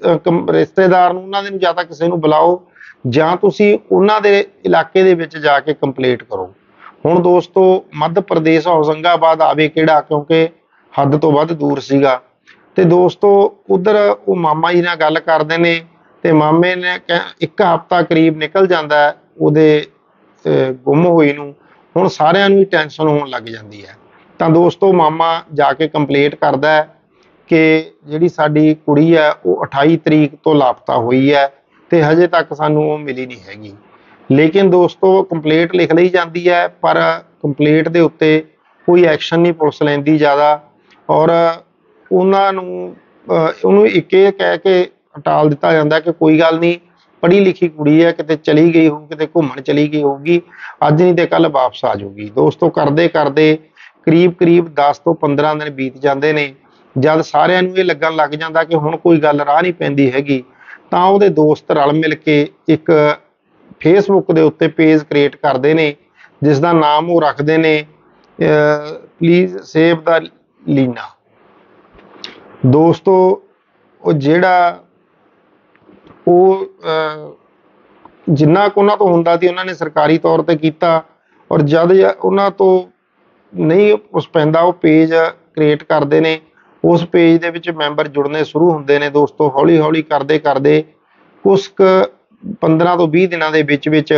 ਰਿਸ਼ਤੇਦਾਰ ਨੂੰ, ਉਹਨਾਂ ਦੇ ਜਾਂ ਤਾਂ ਕਿਸੇ ਨੂੰ ਬੁਲਾਓ ਜਾਂ ਤੁਸੀਂ ਉਹਨਾਂ ਦੇ ਇਲਾਕੇ ਦੇ ਵਿੱਚ ਜਾ ਕੇ ਕੰਪਲੇਂਟ ਕਰੋ। ਹੁਣ ਦੋਸਤੋ ਮੱਧ ਪ੍ਰਦੇਸ਼ ਹੋਸ਼ੰਗਾਬਾਦ ਆਵੇ ਕਿਹੜਾ, ਕਿਉਂਕਿ ਹੱਦ ਤੋਂ ਵੱਧ ਦੂਰ ਸੀਗਾ। ਤੇ ਦੋਸਤੋ ਉਧਰ ਉਹ ਮਾਮਾ ਜੀ ਨਾਲ ਗੱਲ ਕਰਦੇ ਨੇ ਤੇ ਮਾਮੇ ਨੇ ਇੱਕ ਹਫ਼ਤਾ ਕਰੀਬ ਨਿਕਲ ਜਾਂਦਾ ਉਹਦੇ ਗੁੰਮ ਹੋਈ ਨੂੰ। ਹੁਣ ਸਾਰਿਆਂ ਨੂੰ ਹੀ ਟੈਨਸ਼ਨ ਹੋਣ ਲੱਗ ਜਾਂਦੀ ਹੈ। ਤਾਂ ਦੋਸਤੋ ਮਾਮਾ ਜਾ ਕੇ ਕੰਪਲੇਂਟ ਕਰਦਾ ਹੈ ਕਿ ਜਿਹੜੀ ਸਾਡੀ ਕੁੜੀ ਹੈ ਉਹ ਅਠਾਈ ਤਰੀਕ ਤੋਂ ਲਾਪਤਾ ਹੋਈ ਹੈ ਤੇ ਹਜੇ ਤੱਕ ਸਾਨੂੰ ਉਹ ਮਿਲੀ ਨਹੀਂ ਹੈਗੀ। ਲੇਕਿਨ ਦੋਸਤੋ ਕੰਪਲੇਂਟ ਲਿਖ ਲਈ ਜਾਂਦੀ ਹੈ, ਪਰ ਕੰਪਲੇਂਟ ਦੇ ਉੱਤੇ ਕੋਈ ਐਕਸ਼ਨ ਨਹੀਂ ਪੁਲਿਸ ਲੈਂਦੀ ਜ਼ਿਆਦਾ। ਔਰ ਉਹਨਾਂ ਨੂੰ ਉਹਨੂੰ ਇੱਕ ਇਹ ਕਹਿ ਕੇ ਟਾਲ ਦਿੱਤਾ ਜਾਂਦਾ ਕਿ ਕੋਈ ਗੱਲ ਨਹੀਂ, ਪੜ੍ਹੀ ਲਿਖੀ ਕੁੜੀ ਹੈ, ਕਿਤੇ ਚਲੀ ਗਈ ਹੋਊ, ਕਿਤੇ ਘੁੰਮਣ ਚਲੀ ਗਈ ਹੋਊਗੀ, ਅੱਜ ਨਹੀਂ ਤੇ ਕੱਲ ਵਾਪਸ ਆ ਜਾਊਗੀ। ਦੋਸਤੋ ਕਰਦੇ ਕਰਦੇ ਕਰੀਬ ਕਰੀਬ ਦਸ ਤੋਂ ਪੰਦਰਾਂ ਦਿਨ ਬੀਤ ਜਾਂਦੇ ਨੇ। ਜਦ ਸਾਰਿਆਂ ਨੂੰ ਇਹ ਲੱਗਣ ਲੱਗ ਜਾਂਦਾ ਕਿ ਹੁਣ ਕੋਈ ਗੱਲ ਰਾਹ ਨਹੀਂ ਪੈਂਦੀ ਹੈਗੀ, ਤਾਂ ਉਹਦੇ ਦੋਸਤ ਰਲ ਮਿਲ ਕੇ ਇੱਕ ਫੇਸਬੁੱਕ ਦੇ ਉੱਤੇ ਪੇਜ ਕ੍ਰੀਏਟ ਕਰਦੇ ਨੇ, ਜਿਸ ਦਾ ਨਾਮ ਉਹ ਰੱਖਦੇ ਨੇ ਪਲੀਜ਼ ਸੇਵ ਦਾ ਲੀਨਾ। ਦੋਸਤੋ ਉਹ ਜਿਹੜਾ ਉਹ ਜਿੰਨਾ ਕੁ ਉਹਨਾਂ ਤੋਂ ਹੁੰਦਾ ਸੀ ਉਹਨਾਂ ਨੇ ਸਰਕਾਰੀ ਤੌਰ ਤੇ ਕੀਤਾ। ਔਰ ਜਦ ਉਹਨਾਂ ਤੋਂ ਨਹੀਂ ਉਸ ਪੈਂਦਾ, ਉਹ ਪੇਜ ਕ੍ਰੀਏਟ ਕਰਦੇ ਨੇ। ਉਸ ਪੇਜ ਦੇ ਵਿੱਚ ਮੈਂਬਰ ਜੁੜਨੇ ਸ਼ੁਰੂ ਹੁੰਦੇ ਨੇ। ਦੋਸਤੋ ਹੌਲੀ ਹੌਲੀ ਕਰਦੇ ਕਰਦੇ ਕੁਛ ਕੁ ਪੰਦਰਾਂ ਤੋਂ ਵੀਹ ਦਿਨਾਂ ਦੇ ਵਿੱਚ ਵਿੱਚ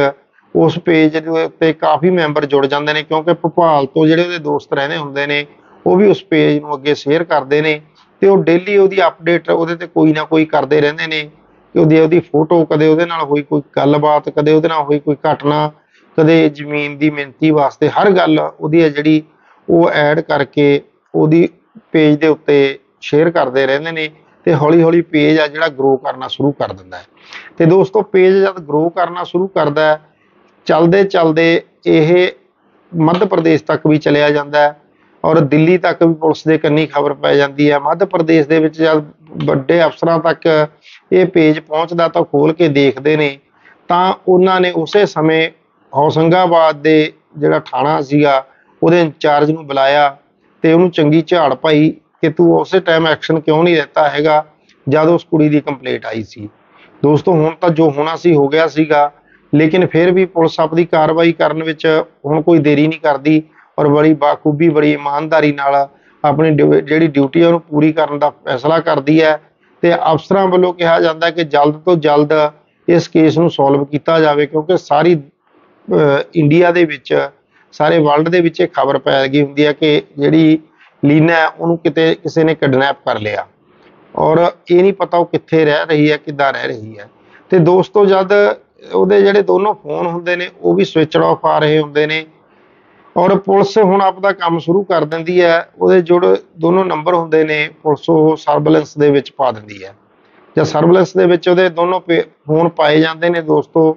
उस पेज ਦੇ ਉੱਤੇ ਕਾਫੀ ਮੈਂਬਰ ਜੁੜ ਜਾਂਦੇ ਨੇ, ਕਿਉਂਕਿ ਭੋਪਾਲ ਤੋਂ ਜਿਹੜੇ ਉਹਦੇ ਦੋਸਤ ਰਹਿੰਦੇ ਹੁੰਦੇ ਨੇ ਉਹ ਵੀ ਉਸ ਪੇਜ ਨੂੰ ਅੱਗੇ ਸ਼ੇਅਰ ਕਰਦੇ ਨੇ ਤੇ ਉਹ ਡੇਲੀ ਉਹਦੀ ਅਪਡੇਟ ਉਹਦੇ ਤੇ ਕੋਈ ਨਾ ਕੋਈ ਕਰਦੇ ਰਹਿੰਦੇ ਨੇ ਕਿ ਉਹਦੀ ਉਹਦੀ ਫੋਟੋ, ਕਦੇ ਉਹਦੇ ਨਾਲ ਹੋਈ ਕੋਈ ਗੱਲਬਾਤ, ਕਦੇ ਉਹਦੇ ਨਾਲ ਹੋਈ ਕੋਈ ਘਟਨਾ, ਕਦੇ ਜ਼ਮੀਨ ਦੀ ਮਿਣਤੀ ਵਾਸਤੇ ਹਰ ਗੱਲ ਉਹਦੀ ਹੈ ਜਿਹੜੀ ਉਹ ਐਡ ਕਰਕੇ ਉਹਦੀ ਪੇਜ ਦੇ ਉੱਤੇ ਸ਼ੇਅਰ ਕਰਦੇ ਰਹਿੰਦੇ ਨੇ ਤੇ ਹੌਲੀ ਹੌਲੀ ਪੇਜ ਆ ਜਿਹੜਾ ਗਰੋ ਕਰਨਾ ਸ਼ੁਰੂ ਕਰ ਦਿੰਦਾ ਹੈ। ਤੇ ਦੋਸਤੋ ਪੇਜ ਜਦ ਗਰੋ ਕਰਨਾ ਸ਼ੁਰੂ ਕਰਦਾ ਹੈ, ਚਲਦੇ ਚਲਦੇ ਇਹ ਮੱਧ ਪ੍ਰਦੇਸ਼ ਤੱਕ ਵੀ ਚਲਿਆ ਜਾਂਦਾ ਹੈ ਔਰ ਦਿੱਲੀ ਤੱਕ ਵੀ ਪੁਲਿਸ ਦੇ ਕੰਨੀ ਖਬਰ ਪੈ ਜਾਂਦੀ ਹੈ। ਮੱਧ ਪ੍ਰਦੇਸ਼ ਦੇ ਵਿੱਚ ਜਦ ਵੱਡੇ ਅਫਸਰਾਂ ਤੱਕ ਇਹ ਪੇਜ ਪਹੁੰਚਦਾ ਤਾਂ ਖੋਲ ਕੇ ਦੇਖਦੇ ਨੇ ਤਾਂ ਉਹਨਾਂ ਨੇ ਉਸੇ ਸਮੇਂ ਹੋਸ਼ੰਗਾਬਾਦ ਦੇ ਜਿਹੜਾ ਥਾਣਾ ਸੀਗਾ ਉਹਦੇ ਇੰਚਾਰਜ ਨੂੰ ਬੁਲਾਇਆ ਤੇ ਉਹਨੂੰ ਚੰਗੀ ਝਾੜ ਪਾਈ ਕਿ ਤੂੰ ਉਸੇ ਟਾਈਮ ਐਕਸ਼ਨ ਕਿਉਂ ਨਹੀਂ ਦਿੱਤਾ ਹੈਗਾ ਜਦ ਉਸ ਕੁੜੀ ਦੀ ਕੰਪਲੇਂਟ ਆਈ ਸੀ। ਦੋਸਤੋ ਹੁਣ ਤਾਂ ਜੋ ਹੋਣਾ ਸੀ ਹੋ ਗਿਆ ਸੀਗਾ, ਲੇਕਿਨ ਫਿਰ ਵੀ ਪੁਲਿਸ ਆਪਣੀ ਕਾਰਵਾਈ ਕਰਨ ਵਿੱਚ ਹੁਣ ਕੋਈ ਦੇਰੀ ਨਹੀਂ ਕਰਦੀ ਔਰ ਬੜੀ ਬਾਖੂਬੀ ਬੜੀ ਇਮਾਨਦਾਰੀ ਨਾਲ ਆਪਣੀ ਜਿਹੜੀ ਡਿਊਟੀ ਹੈ ਉਹਨੂੰ ਪੂਰੀ ਕਰਨ ਦਾ ਫੈਸਲਾ ਕਰਦੀ ਹੈ ਤੇ ਅਫਸਰਾਂ ਵੱਲੋਂ ਕਿਹਾ ਜਾਂਦਾ ਕਿ ਜਲਦ ਤੋਂ ਜਲਦ ਇਸ ਕੇਸ ਨੂੰ ਸੋਲਵ ਕੀਤਾ ਜਾਵੇ, ਕਿਉਂਕਿ ਸਾਰੀ ਇੰਡੀਆ ਦੇ ਵਿੱਚ ਸਾਰੇ ਵਰਲਡ ਦੇ ਵਿੱਚ ਇਹ ਖਬਰ ਪੈ ਗਈ ਹੁੰਦੀ ਹੈ ਕਿ ਜਿਹੜੀ ਲੀਨਾ ਹੈ ਉਹਨੂੰ ਕਿਤੇ ਕਿਸੇ ਨੇ ਕਿਡਨੈਪ ਕਰ ਲਿਆ ਔਰ ਇਹ ਨਹੀਂ ਪਤਾ ਉਹ ਕਿੱਥੇ ਰਹਿ ਰਹੀ ਹੈ, ਕਿੱਦਾਂ ਰਹਿ ਰਹੀ ਹੈ। ਤੇ ਦੋਸਤੋ ਜਦ ਉਹਦੇ ਜਿਹੜੇ ਦੋਨੋਂ ਫੋਨ ਹੁੰਦੇ ਨੇ ਉਹ ਵੀ ਸਵਿਚਡ ਆਫ ਆ ਰਹੇ ਹੁੰਦੇ ਨੇ ਔਰ ਪੁਲਿਸ ਹੁਣ ਆਪਦਾ ਕੰਮ ਸ਼ੁਰੂ ਕਰ ਦਿੰਦੀ ਹੈ। ਉਹਦੇ ਜਿਹੜੇ ਦੋਨੋਂ ਨੰਬਰ ਹੁੰਦੇ ਨੇ ਪੁਲਿਸ ਉਹ ਸਰਵੇਲੈਂਸ ਦੇ ਵਿੱਚ ਪਾ ਦਿੰਦੀ ਹੈ ਜਾਂ ਸਰਵੇਲੈਂਸ ਦੇ ਵਿੱਚ ਉਹਦੇ ਦੋਨੋਂ ਫੋਨ ਪਾਏ ਜਾਂਦੇ ਨੇ। ਦੋਸਤੋ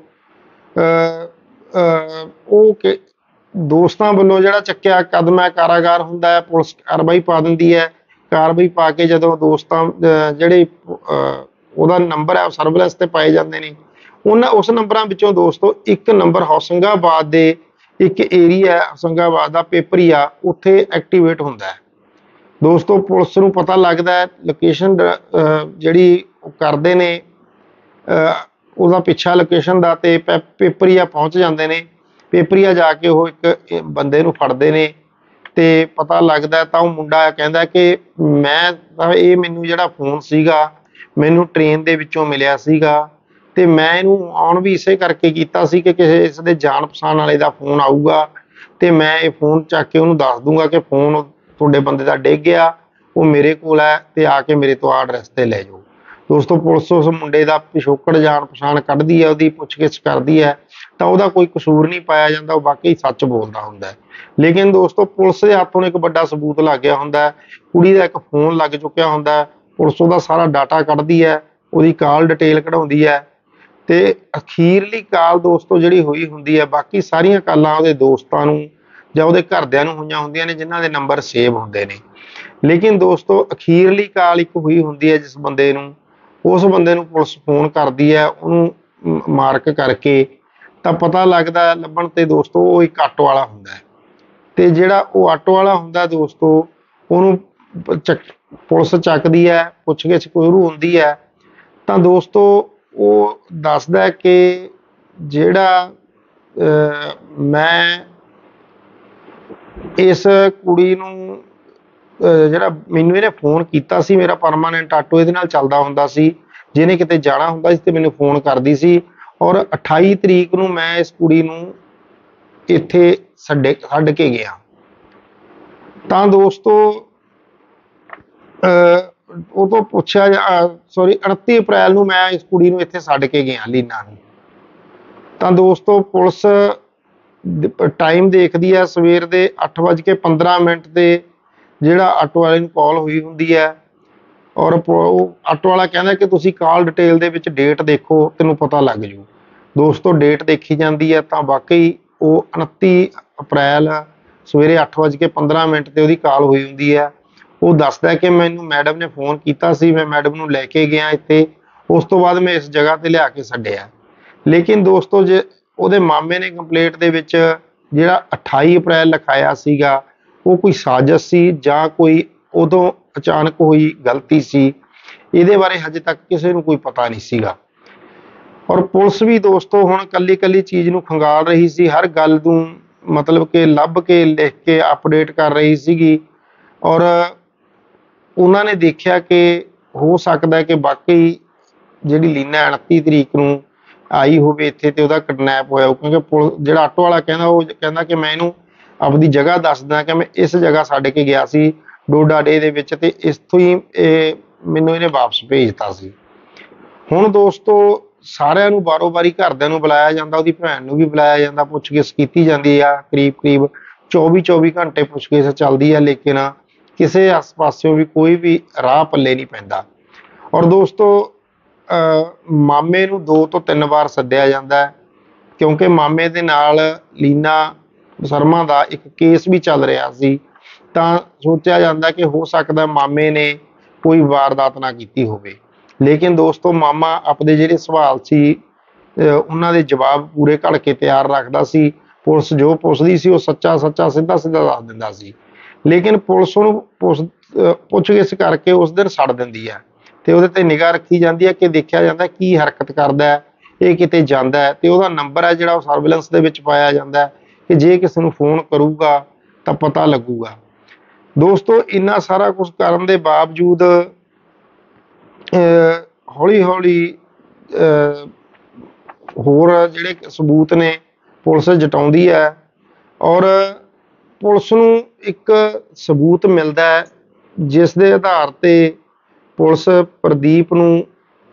ਉਹ ਕਿ ਦੋਸਤਾਂ ਵੱਲੋਂ ਜਿਹੜਾ ਚੱਕਿਆ ਕਦਮ ਹੈ ਕਾਰਾਗਾਰ ਹੁੰਦਾ ਹੈ, ਪੁਲਿਸ ਕਾਰਵਾਈ ਪਾ ਦਿੰਦੀ ਹੈ। ਕਾਰਵਾਈ ਪਾ ਕੇ ਜਦੋਂ ਦੋਸਤਾਂ ਜਿਹੜੇ ਉਹਦਾ ਨੰਬਰ ਹੈ ਉਹ ਸਰਵੇਲੈਂਸ ਤੇ ਪਾਏ ਜਾਂਦੇ ਨੇ, ਉਹਨਾਂ ਉਸ ਨੰਬਰਾਂ ਵਿੱਚੋਂ ਦੋਸਤੋ ਇੱਕ ਨੰਬਰ ਹੋਸ਼ੰਗਾਬਾਦ ਦੇ ਇੱਕ ਏਰੀਆ ਹੋਸ਼ੰਗਾਬਾਦ ਦਾ ਪੇਪਰੀਆ ਉੱਥੇ ਐਕਟੀਵੇਟ ਹੁੰਦਾ ਹੈ। ਦੋਸਤੋ ਪੁਲਿਸ ਨੂੰ ਪਤਾ ਲੱਗਦਾ ਹੈ, ਲੋਕੇਸ਼ਨ ਜਿਹੜੀ ਉਹ ਕਰਦੇ ਨੇ ਉਹਦਾ ਪਿੱਛਾ ਲੋਕੇਸ਼ਨ ਦਾ ਤੇ ਪੇਪਰੀਆ ਪਹੁੰਚ ਜਾਂਦੇ ਨੇ। ਪੇਪਰੀਆ ਜਾ ਕੇ ਉਹ ਇੱਕ ਬੰਦੇ ਨੂੰ ਫੜਦੇ ਨੇ ਤੇ ਪਤਾ ਲੱਗਦਾ ਤਾਂ ਉਹ ਮੁੰਡਾ ਕਹਿੰਦਾ ਕਿ ਮੈਂ ਤਾਂ ਇਹ ਮੈਨੂੰ ਜਿਹੜਾ ਫੋਨ ਸੀਗਾ ਮੈਨੂੰ ਟ੍ਰੇਨ ਦੇ ਵਿੱਚੋਂ ਮਿਲਿਆ ਸੀਗਾ ਤੇ ਮੈਂ ਇਹਨੂੰ ਆਨ ਵੀ ਇਸੇ ਕਰਕੇ ਕੀਤਾ ਸੀ ਕਿ ਕਿਸੇ ਇਸ ਦੇ ਜਾਣ ਪਛਾਣ ਵਾਲੇ ਦਾ ਫੋਨ ਆਊਗਾ ਤੇ ਮੈਂ ਇਹ ਫੋਨ ਚੱਕ ਕੇ ਉਹਨੂੰ ਦੱਸ ਦੂੰਗਾ ਕਿ ਫੋਨ ਤੁਹਾਡੇ ਬੰਦੇ ਦਾ ਡਿੱਗ ਗਿਆ, ਉਹ ਮੇਰੇ ਕੋਲ ਹੈ ਤੇ ਆ ਕੇ ਮੇਰੇ ਤੋਂ ਐਡਰੈਸ ਤੇ ਲੈ ਜਾਓ। ਦੋਸਤੋ ਪੁਲਿਸ ਉਸ ਮੁੰਡੇ ਦਾ ਪਿਛੋਕੜ ਜਾਣ ਪਛਾਣ ਕੱਢਦੀ ਹੈ, ਉਹਦੀ ਪੁੱਛਗਿੱਛ ਕਰਦੀ ਹੈ ਤਾਂ ਉਹਦਾ ਕੋਈ ਕਸੂਰ ਨਹੀਂ ਪਾਇਆ ਜਾਂਦਾ, ਉਹ ਵਾਕਈ ਸੱਚ ਬੋਲਦਾ ਹੁੰਦਾ ਹੈ। ਲੇਕਿਨ ਦੋਸਤੋ ਪੁਲਿਸ ਦੇ ਹੱਥੋਂ ਇੱਕ ਵੱਡਾ ਸਬੂਤ ਲੱਗ ਗਿਆ ਹੁੰਦਾ ਹੈ, ਕੁੜੀ ਦਾ ਇੱਕ ਫੋਨ ਲੱਗ ਚੁੱਕਿਆ ਹੁੰਦਾ ਹੈ। ਪੁਲਿਸ ਉਹਦਾ ਸਾਰਾ ਡਾਟਾ ਕੱਢਦੀ ਹੈ, ਉਹਦੀ ਕਾਲ ਡਿਟੇਲ ਕਢਾਉਂਦੀ ਹੈ ਤੇ ਅਖੀਰਲੀ ਕਾਲ ਦੋਸਤੋ ਜਿਹੜੀ ਹੋਈ ਹੁੰਦੀ ਹੈ, ਬਾਕੀ ਸਾਰੀਆਂ ਕਾਲਾਂ ਉਹਦੇ ਦੋਸਤਾਂ ਨੂੰ ਜਾਂ ਉਹਦੇ ਘਰਦਿਆਂ ਨੂੰ ਹੋਈਆਂ ਹੁੰਦੀਆਂ ਨੇ ਜਿਨ੍ਹਾਂ ਦੇ ਨੰਬਰ ਸੇਵ ਹੁੰਦੇ ਨੇ। ਲੇਕਿਨ ਦੋਸਤੋ ਅਖੀਰਲੀ ਕਾਲ ਇੱਕ ਹੋਈ ਹੁੰਦੀ ਹੈ ਜਿਸ ਬੰਦੇ ਨੂੰ, ਉਸ ਬੰਦੇ ਨੂੰ ਪੁਲਿਸ ਫੋਨ ਕਰਦੀ ਹੈ, ਉਹਨੂੰ ਮਾਰਕ ਕਰਕੇ ਤਾਂ ਪਤਾ ਲੱਗਦਾ ਲੱਭਣ ਤੇ ਦੋਸਤੋ ਉਹ ਇੱਕ ਆਟੋ ਵਾਲਾ ਹੁੰਦਾ ਹੈ ਤੇ ਜਿਹੜਾ ਉਹ ਆਟੋ ਵਾਲਾ ਹੁੰਦਾ ਦੋਸਤੋ ਉਹਨੂੰ ਚੱਕ ਪੁਲਿਸ ਚੱਕਦੀ ਹੈ, ਪੁੱਛਗਿੱਛ ਸ਼ੁਰੂ ਹੁੰਦੀ ਹੈ ਤਾਂ ਦੋਸਤੋ ਉਹ ਦੱਸਦਾ ਕਿ ਜਿਹੜਾ ਮੈਂ ਇਸ ਕੁੜੀ ਨੂੰ ਜਿਹੜਾ ਮੈਨੂੰ ਇਹਨੇ ਫੋਨ ਕੀਤਾ ਸੀ, ਮੇਰਾ ਪਰਮਾਨੈਂਟ ਆਟੋ ਇਹਦੇ ਨਾਲ ਚੱਲਦਾ ਹੁੰਦਾ ਸੀ, ਜਿਹਨੇ ਕਿਤੇ ਜਾਣਾ ਹੁੰਦਾ ਸੀ ਤੇ ਮੈਨੂੰ ਫੋਨ ਕਰਦੀ ਸੀ ਔਰ ਅਠਾਈ ਤਰੀਕ ਨੂੰ ਮੈਂ ਇਸ ਕੁੜੀ ਨੂੰ ਇੱਥੇ ਛੱਡੇ ਛੱਡ ਕੇ ਗਿਆ। ਤਾਂ ਦੋਸਤੋ ਉਹ ਤੋਂ ਪੁੱਛਿਆ ਸੌਰੀ ਉਨੱਤੀ ਅਪ੍ਰੈਲ ਨੂੰ ਮੈਂ ਇਸ ਕੁੜੀ ਨੂੰ ਇੱਥੇ ਛੱਡ ਕੇ ਗਿਆ ਲੀਨਾ ਨੂੰ। ਤਾਂ ਦੋਸਤੋ ਪੁਲਿਸ ਟਾਈਮ ਦੇਖਦੀ ਹੈ ਸਵੇਰ ਦੇ ਅੱਠ ਵੱਜ ਕੇ ਪੰਦਰਾਂ ਮਿੰਟ ਤੇ ਜਿਹੜਾ ਆਟੋ ਵਾਲੇ ਨੂੰ ਕਾਲ ਹੋਈ ਹੁੰਦੀ ਹੈ ਔਰ ਆਟੋ ਵਾਲਾ ਕਹਿੰਦਾ ਕਿ ਤੁਸੀਂ ਕਾਲ ਡਿਟੇਲ ਦੇ ਵਿੱਚ ਡੇਟ ਦੇਖੋ ਤੈਨੂੰ ਪਤਾ ਲੱਗ ਜੂ। ਦੋਸਤੋ ਡੇਟ ਦੇਖੀ ਜਾਂਦੀ ਹੈ ਤਾਂ ਵਾਕਈ ਉਹ ਉਨੱਤੀ ਅਪ੍ਰੈਲ ਸਵੇਰੇ ਅੱਠ ਵੱਜ ਕੇ ਪੰਦਰਾਂ ਮਿੰਟ ਤੇ ਉਹਦੀ ਕਾਲ ਹੋਈ ਹੁੰਦੀ ਹੈ। ਉਹ ਦੱਸਦਾ ਕਿ ਮੈਨੂੰ ਮੈਡਮ ਨੇ ਫੋਨ ਕੀਤਾ ਸੀ, ਮੈਂ ਮੈਡਮ ਨੂੰ ਲੈ ਕੇ ਗਿਆ ਇੱਥੇ, ਉਸ ਤੋਂ ਬਾਅਦ ਮੈਂ ਇਸ ਜਗ੍ਹਾ ਤੇ ਲਿਆ ਕੇ ਛੱਡਿਆ। ਲੇਕਿਨ ਦੋਸਤੋ ਜੇ ਉਹਦੇ ਮਾਮੇ ਨੇ ਕੰਪਲੇਂਟ ਦੇ ਵਿੱਚ ਜਿਹੜਾ ਅਠਾਈ ਅਪ੍ਰੈਲ ਲਿਖਾਇਆ ਸੀਗਾ ਉਹ ਕੋਈ ਸਾਜ਼ਿਸ਼ ਸੀ ਜਾਂ ਕੋਈ ਉਦੋਂ ਅਚਾਨਕ ਹੋਈ ਗਲਤੀ ਸੀ, ਇਹਦੇ ਬਾਰੇ ਹਜੇ ਤੱਕ ਕਿਸੇ ਨੂੰ ਕੋਈ ਪਤਾ ਨਹੀਂ ਸੀਗਾ। ਔਰ ਪੁਲਿਸ ਵੀ ਦੋਸਤੋ ਹੁਣ ਕੱਲੀ ਕੱਲੀ ਚੀਜ਼ ਨੂੰ ਖੰਗਾਲ ਰਹੀ ਸੀ, ਹਰ ਗੱਲ ਨੂੰ ਮਤਲਬ ਕਿ ਲੱਭ ਕੇ ਲਿਖ ਕੇ ਅਪਡੇਟ ਕਰ ਰਹੀ ਸੀਗੀ ਔਰ ਉਹਨਾਂ ਨੇ ਦੇਖਿਆ ਕਿ ਹੋ ਸਕਦਾ ਕਿ ਵਾਕਈ ਜਿਹੜੀ ਲੀਨਾ ਉਨੱਤੀ ਤਰੀਕ ਨੂੰ आई होवे इत्थे ते उहदा किडनैप होया हो, क्योंकि पुल जिहड़ा आटो वाला कहंदा वो कहंदा कि मैं इहनूं आपदी जगह दसदा कि मैं इस जगह छड्ड के गया सी डोडा डे दे विच ते इत्थों ही इह मैनूं इहने वापस भेजता सी। हुण दोस्तों सारिਆਂ ਨੂੰ ਬਾਰੋ ਬਾਰੀ ਘਰਦਿਆਂ ਨੂੰ ਬੁਲਾਇਆ ਜਾਂਦਾ, ਉਹਦੀ ਭੈਣ ਨੂੰ ਵੀ ਬੁਲਾਇਆ ਜਾਂਦਾ, ਪੁੱਛਗਿੱਛ ਕੀਤੀ ਜਾਂਦੀ ਆ, ਕਰੀਬ ਕਰੀਬ ਚੌਵੀ ਚੌਵੀ ਘੰਟੇ ਪੁੱਛਗਿੱਛ ਚੱਲਦੀ ਆ, ਲੇਕਿਨ ਕਿਸੇ ਆਸ ਪਾਸਿਓਂ ਵੀ ਕੋਈ ਵੀ ਰਾਹ ਪੱਲੇ ਨਹੀਂ ਪੈਂਦਾ। ਔਰ ਦੋਸਤੋ ਮਾਮੇ ਨੂੰ ਦੋ ਤੋਂ ਤਿੰਨ ਵਾਰ ਸੱਦਿਆ ਜਾਂਦਾ ਕਿਉਂਕਿ ਮਾਮੇ ਦੇ ਨਾਲ ਲੀਨਾ ਸ਼ਰਮਾ ਦਾ ਇੱਕ ਕੇਸ ਵੀ ਚੱਲ ਰਿਹਾ ਸੀ, ਤਾਂ ਸੋਚਿਆ ਜਾਂਦਾ ਕਿ ਹੋ ਸਕਦਾ ਮਾਮੇ ਨੇ ਕੋਈ ਵਾਰਦਾਤ ਨਾ ਕੀਤੀ ਹੋਵੇ। ਲੇਕਿਨ ਦੋਸਤੋ ਮਾਮਾ ਆਪਣੇ ਜਿਹੜੇ ਸਵਾਲ ਸੀ ਉਹਨਾਂ ਦੇ ਜਵਾਬ ਪੂਰੇ ਘੜ ਕੇ ਤਿਆਰ ਰੱਖਦਾ ਸੀ। ਪੁਲਿਸ ਜੋ ਪੁੱਛਦੀ ਸੀ ਉਹ ਸੱਚਾ ਸੱਚਾ ਸਿੱਧਾ ਸਿੱਧਾ ਦੱਸ ਦਿੰਦਾ ਸੀ, ਲੇਕਿਨ ਪੁਲਿਸ ਉਹਨੂੰ ਪੁੱਛ ਪੁੱਛਗਿੱਛ ਕਰਕੇ ਉਸ ਦਿਨ ਛੱਡ ਦਿੰਦੀ ਹੈ ਤੇ ਉਹਦੇ ਤੇ ਨਿਗਾਹ ਰੱਖੀ ਜਾਂਦੀ ਹੈ ਕਿ ਦੇਖਿਆ ਜਾਂਦਾ ਕੀ ਹਰਕਤ ਕਰਦਾ ਹੈ, ਇਹ ਕਿਤੇ ਜਾਂਦਾ ਹੈ ਤੇ ਉਹਦਾ ਨੰਬਰ ਹੈ ਜਿਹੜਾ ਉਹ ਸਰਵੇਲੈਂਸ ਦੇ ਵਿੱਚ ਪਾਇਆ ਜਾਂਦਾ ਕਿ ਜੇ ਕਿਸੇ ਨੂੰ ਫੋਨ ਕਰੂਗਾ ਤਾਂ ਪਤਾ ਲੱਗੂਗਾ। ਦੋਸਤੋ ਇੰਨਾ ਸਾਰਾ ਕੁਝ ਕਰਨ ਦੇ ਬਾਵਜੂਦ ਹੌਲੀ ਹੌਲੀ ਹੋਰ ਜਿਹੜੇ ਸਬੂਤ ਨੇ ਪੁਲਿਸ ਜਟਾਉਂਦੀ ਹੈ ਔਰ ਪੁਲਿਸ ਨੂੰ ਇੱਕ ਸਬੂਤ ਮਿਲਦਾ ਹੈ ਜਿਸ ਦੇ ਆਧਾਰ ਤੇ ਪੁਲਿਸ ਪ੍ਰਦੀਪ ਨੂੰ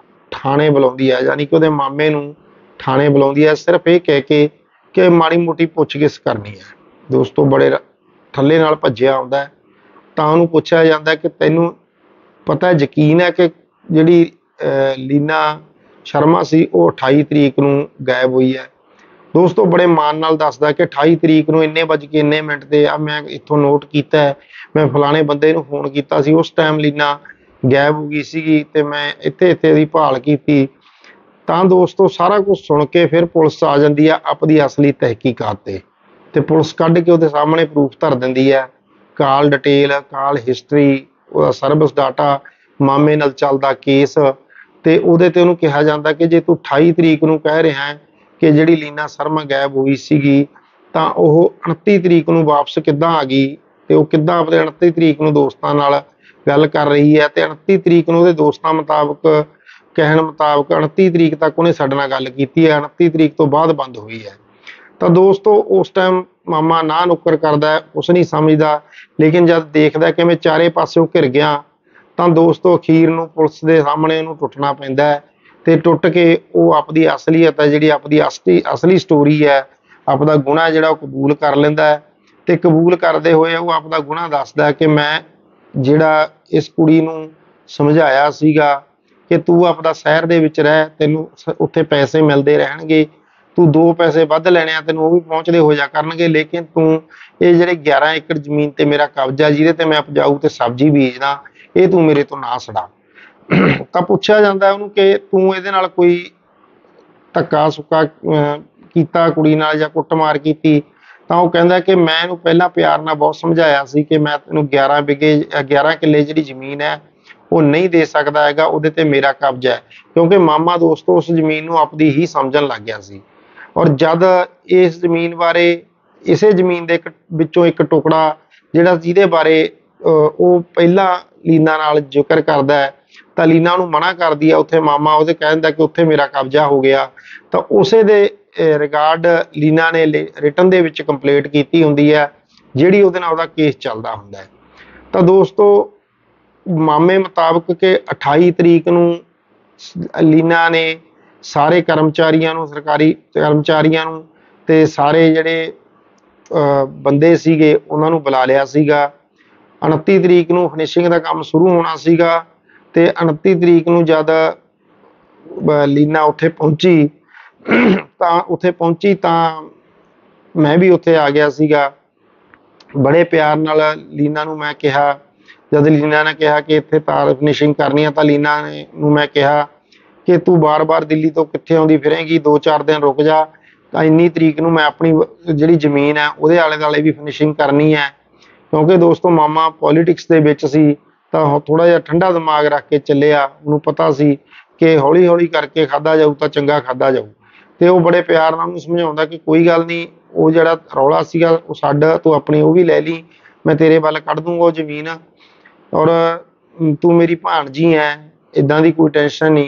ਥਾਣੇ ਬੁਲਾਉਂਦੀ ਹੈ, ਯਾਨੀ ਕਿ ਉਹਦੇ ਮਾਮੇ ਨੂੰ ਥਾਣੇ ਬੁਲਾਉਂਦੀ ਹੈ ਸਿਰਫ ਇਹ ਕਹਿ ਕੇ ਕਿ ਮਾੜੀ ਮੋਟੀ ਪੁੱਛਗਿੱਛ ਕਰਨੀ ਹੈ। ਦੋਸਤੋ ਬੜੇ ਥੱਲੇ ਨਾਲ ਭੱਜਿਆ ਆਉਂਦਾ ਤਾਂ ਉਹਨੂੰ ਪੁੱਛਿਆ ਜਾਂਦਾ ਕਿ ਤੈਨੂੰ ਪਤਾ ਯਕੀਨ ਹੈ ਕਿ ਜਿਹੜੀ ਲੀਨਾ ਸ਼ਰਮਾ ਸੀ ਉਹ ਅਠਾਈ ਤਰੀਕ ਨੂੰ ਗਾਇਬ ਹੋਈ ਹੈ। ਦੋਸਤੋ ਬੜੇ ਮਾਣ ਨਾਲ ਦੱਸਦਾ ਕਿ ਅਠਾਈ ਤਰੀਕ ਨੂੰ ਇੰਨੇ ਵੱਜ ਕੇ ਇੰਨੇ ਮਿੰਟ ਤੇ ਆ ਮੈਂ ਇੱਥੋਂ ਨੋਟ ਕੀਤਾ ਹੈ, ਮੈਂ ਫਲਾਣੇ ਬੰਦੇ ਨੂੰ ਫੋਨ ਕੀਤਾ ਸੀ, ਉਸ ਟਾਈਮ ਲੀਨਾ ਗਾਇਬ ਹੋ ਗਈ ਸੀਗੀ ਤੇ ਮੈਂ ਇੱਥੇ ਇੱਥੇ ਦੀ ਭਾਲ ਕੀਤੀ। ਤਾਂ ਦੋਸਤੋ ਸਾਰਾ ਕੁਝ ਸੁਣ ਕੇ ਫਿਰ ਪੁਲਿਸ ਆ ਜਾਂਦੀ ਆ ਆਪਣੀ ਅਸਲੀ ਤਹਿਕੀਕਾਤ ਤੇ ਤੇ ਪੁਲਿਸ ਕੱਢ ਕੇ ਉਹਦੇ ਸਾਹਮਣੇ ਪ੍ਰੂਫ ਧਰ ਦਿੰਦੀ ਹੈ, ਕਾਲ ਡਿਟੇਲ, ਕਾਲ ਹਿਸਟਰੀ, ਉਹਦਾ ਸਰਵਿਸ ਡਾਟਾ, ਮਾਮੇ ਨਾਲ ਚੱਲਦਾ ਕੇਸ ਤੇ ਉਹਦੇ ਤੇ ਉਹਨੂੰ ਕਿਹਾ ਜਾਂਦਾ ਕਿ ਜੇ ਤੂੰ ਅਠਾਈ ਤਰੀਕ ਨੂੰ ਕਹਿ ਰਿਹਾ ਹੈ ਕਿ ਜਿਹੜੀ ਲੀਨਾ ਸ਼ਰਮਾ ਗਾਇਬ ਹੋਈ ਸੀਗੀ ਤਾਂ ਉਹ ਉਨੱਤੀ ਤਰੀਕ ਨੂੰ ਵਾਪਸ ਕਿੱਦਾਂ ਆ ਗਈ ਤੇ ਉਹ ਕਿੱਦਾਂ ਆਪਣੇ ਉਨੱਤੀ ਤਰੀਕ ਨੂੰ ਦੋਸਤਾਂ ਨਾਲ ਗੱਲ ਕਰ ਰਹੀ ਹੈ ਤੇ ਉਨੱਤੀ ਤਰੀਕ ਨੂੰ ਉਹਦੇ ਦੋਸਤਾਂ ਮੁਤਾਬਕ ਕਹਿਣ ਮੁਤਾਬਕ ਉਨੱਤੀ ਤਰੀਕ ਤੱਕ ਉਹਨੇ ਸਾਡੇ ਨਾਲ ਗੱਲ ਕੀਤੀ ਹੈ, ਉਨੱਤੀ ਤਰੀਕ ਤੋਂ ਬਾਅਦ ਬੰਦ ਹੋਈ ਹੈ। ਤਾਂ ਦੋਸਤੋ ਉਸ ਟਾਈਮ ਮਾਮਾ ਨਾ ਨੁੱਕਰ ਕਰਦਾ, ਕੁਛ ਨਹੀਂ ਸਮਝਦਾ, ਲੇਕਿਨ ਜਦ ਦੇਖਦਾ ਕਿ ਮੈਂ ਚਾਰੇ ਪਾਸਿਓਂ ਘਿਰ ਗਿਆ ਤਾਂ ਦੋਸਤੋ ਅਖੀਰ ਨੂੰ ਪੁਲਿਸ ਦੇ ਸਾਹਮਣੇ ਉਹਨੂੰ ਟੁੱਟਣਾ ਪੈਂਦਾ ਹੈ ਤੇ ਟੁੱਟ ਕੇ ਉਹ ਆਪਦੀ ਅਸਲੀਅਤ ਹੈ ਜਿਹੜੀ ਆਪਦੀ ਅਸਲੀ ਅਸਲੀ ਸਟੋਰੀ ਹੈ, ਆਪਦਾ ਗੁਨਾਹ ਜਿਹੜਾ ਉਹ ਕਬੂਲ ਕਰ ਲੈਂਦਾ ਹੈ ਤੇ ਕਬੂਲ ਕਰਦੇ ਹੋਏ ਉਹ ਆਪਦਾ ਗੁਨਾਹ ਦੱਸਦਾ ਕਿ ਮੈਂ ਜਿਹੜਾ ਇਸ ਕੁੜੀ ਨੂੰ ਸਮਝਾਇਆ ਸੀਗਾ ਕਿ ਤੂੰ ਆਪਦਾ ਸ਼ਹਿਰ ਦੇ ਵਿੱਚ ਰਹਿ, ਤੈਨੂੰ ਉੱਥੇ ਪੈਸੇ ਮਿਲਦੇ ਰਹਿਣਗੇ, ਤੂੰ ਦੋ ਪੈਸੇ ਵੱਧ ਲੈਣੇ ਆ ਤੈਨੂੰ ਉਹ ਵੀ ਪਹੁੰਚਦੇ ਹੋ ਜਾ ਕਰਨਗੇ, ਲੇਕਿਨ ਤੂੰ ਇਹ ਜਿਹੜੇ ਗਿਆਰਾਂ ਏਕੜ ਜ਼ਮੀਨ ਤੇ ਮੇਰਾ ਕਬਜ਼ਾ ਜਿਹਦੇ ਤੇ ਮੈਂ ਉਪਜਾਊ ਤੇ ਸਬਜ਼ੀ ਬੀਜਦਾ ਇਹ ਤੂੰ ਮੇਰੇ ਤੋਂ ਨਾ ਛਡਾ। ਤਾਂ ਪੁੱਛਿਆ ਜਾਂਦਾ ਉਹਨੂੰ ਕਿ ਤੂੰ ਇਹਦੇ ਨਾਲ ਕੋਈ ਧੱਕਾ ਸੁੱਕਾ ਕੀਤਾ ਕੁੜੀ ਨਾਲ ਜਾਂ ਕੁੱਟਮਾਰ ਕੀਤੀ, ਤਾਂ ਉਹ ਕਹਿੰਦਾ ਕਿ ਮੈਂ ਇਹਨੂੰ ਪਹਿਲਾਂ ਪਿਆਰ ਨਾਲ ਬਹੁਤ ਸਮਝਾਇਆ ਸੀ ਕਿ ਮੈਂ ਤੈਨੂੰ ਗਿਆਰਾਂ ਵਿਗੇ ਗਿਆਰਾਂ ਕਿੱਲੇ ਜਿਹੜੀ ਜ਼ਮੀਨ ਹੈ ਉਹ ਨਹੀਂ ਦੇ ਸਕਦਾ ਹੈਗਾ, ਉਹਦੇ ਤੇ ਮੇਰਾ ਕਬਜ਼ਾ ਹੈ, ਕਿਉਂਕਿ ਮਾਮਾ ਦੋਸਤੋ ਉਸ ਜ਼ਮੀਨ ਨੂੰ ਆਪਦੀ ਹੀ ਸਮਝਣ ਲੱਗ ਗਿਆ ਸੀ। ਔਰ ਜਦ ਇਸ ਜ਼ਮੀਨ ਬਾਰੇ ਇਸੇ ਜ਼ਮੀਨ ਦੇ ਇੱਕ ਵਿੱਚੋਂ ਇੱਕ ਟੁਕੜਾ ਜਿਹੜਾ ਜਿਹਦੇ ਬਾਰੇ ਉਹ ਪਹਿਲਾਂ ਲੀਨਾ ਨਾਲ ਜ਼ਿਕਰ ਕਰਦਾ ਹੈ ਤਾਂ ਲੀਨਾ ਉਹਨੂੰ ਮਨਾ ਕਰਦੀ ਹੈ, ਉੱਥੇ ਮਾਮਾ ਉਹਦੇ ਕਹਿ ਦਿੰਦਾ ਕਿ ਉੱਥੇ ਮੇਰਾ ਕਬਜ਼ਾ ਹੋ ਗਿਆ। ਤਾਂ ਉਸੇ ਦੇ ਰਿਗਾਰਡ ਲੀਨਾ ਨੇ ਰਿਟਨ ਦੇ ਵਿੱਚ ਕੰਪਲੇਂਟ ਕੀਤੀ ਹੁੰਦੀ ਹੈ ਜਿਹੜੀ ਉਹਦੇ ਨਾਲ ਉਹਦਾ ਕੇਸ ਚੱਲਦਾ ਹੁੰਦਾ ਹੈ। ਤਾਂ ਦੋਸਤੋ ਮਾਮੇ ਮੁਤਾਬਕ ਕਿ ਅਠਾਈ ਤਰੀਕ ਨੂੰ ਲੀਨਾ ਨੇ ਸਾਰੇ ਕਰਮਚਾਰੀਆਂ ਨੂੰ ਸਰਕਾਰੀ ਕਰਮਚਾਰੀਆਂ ਨੂੰ ਤੇ ਸਾਰੇ ਜਿਹੜੇ ਬੰਦੇ ਸੀਗੇ ਉਹਨਾਂ ਨੂੰ ਬੁਲਾ ਲਿਆ ਸੀਗਾ। ਉਨੱਤੀ ਤਰੀਕ ਨੂੰ ਫਿਨਿਸ਼ਿੰਗ ਦਾ ਕੰਮ ਸ਼ੁਰੂ ਹੋਣਾ ਸੀਗਾ ਤੇ ਉਨੱਤੀ ਤਰੀਕ ਨੂੰ ਜਦ ਲੀਨਾ ਉੱਥੇ ਪਹੁੰਚੀ ਤਾਂ ਉੱਥੇ ਪਹੁੰਚੀ ਤਾਂ ਮੈਂ ਵੀ ਉੱਥੇ ਆ ਗਿਆ ਸੀਗਾ। ਬੜੇ ਪਿਆਰ ਨਾਲ ਲੀਨਾ ਨੂੰ ਮੈਂ ਕਿਹਾ, ਜਦ ਲੀਨਾ ਨੇ ਕਿਹਾ ਕਿ ਇੱਥੇ ਤਾਰ ਫਿਨਿਸ਼ਿੰਗ ਕਰਨੀ ਆ ਤਾਂ ਲੀਨਾ ਨੇ ਨੂੰ ਮੈਂ ਕਿਹਾ ਕਿ ਤੂੰ ਬਾਰ-ਬਾਰ ਦਿੱਲੀ ਤੋਂ ਕਿੱਥੇ ਆਉਂਦੀ ਫਿਰੇਂਗੀ, ਦੋ ਚਾਰ ਦਿਨ ਰੁਕ ਜਾ, ਤਾਂ ਇੰਨੀ ਤਰੀਕ ਨੂੰ ਮੈਂ ਆਪਣੀ ਜਿਹੜੀ ਜ਼ਮੀਨ ਹੈ ਉਹਦੇ ਆਲੇ ਦੁਆਲੇ ਵੀ ਫਿਨਿਸ਼ਿੰਗ ਕਰਨੀ ਹੈ। ਕਿਉਂਕਿ ਦੋਸਤੋ ਮਾਮਾ ਪੋਲੀਟਿਕਸ ਦੇ ਵਿੱਚ ਸੀ ਤਾਂ ਥੋੜ੍ਹਾ ਜਿਹਾ ਠੰਡਾ ਦਿਮਾਗ ਰੱਖ ਕੇ ਚੱਲਿਆ, ਉਹਨੂੰ ਪਤਾ ਸੀ ਕਿ ਹੌਲੀ ਹੌਲੀ ਕਰਕੇ ਖਾਧਾ ਜਾਊ ਤਾਂ ਚੰਗਾ ਖਾਧਾ ਜਾਊ। ਤੇ ਉਹ ਬੜੇ ਪਿਆਰ ਨਾਲ ਉਹਨੂੰ ਸਮਝਾਉਂਦਾ ਕਿ ਕੋਈ ਗੱਲ ਨਹੀਂ, ਉਹ ਜਿਹੜਾ ਰੌਲਾ ਸੀਗਾ ਉਹ ਸਾਡਾ, ਤੂੰ ਆਪਣੀ ਉਹ ਵੀ ਲੈ ਲਈ, ਮੈਂ ਤੇਰੇ ਵੱਲ ਕੱਢ ਦੂੰਗਾ ਉਹ ਜ਼ਮੀਨ, ਔਰ ਤੂੰ ਮੇਰੀ ਭਾਣਜੀ ਹੈ, ਇੱਦਾਂ ਦੀ ਕੋਈ ਟੈਨਸ਼ਨ ਨਹੀਂ।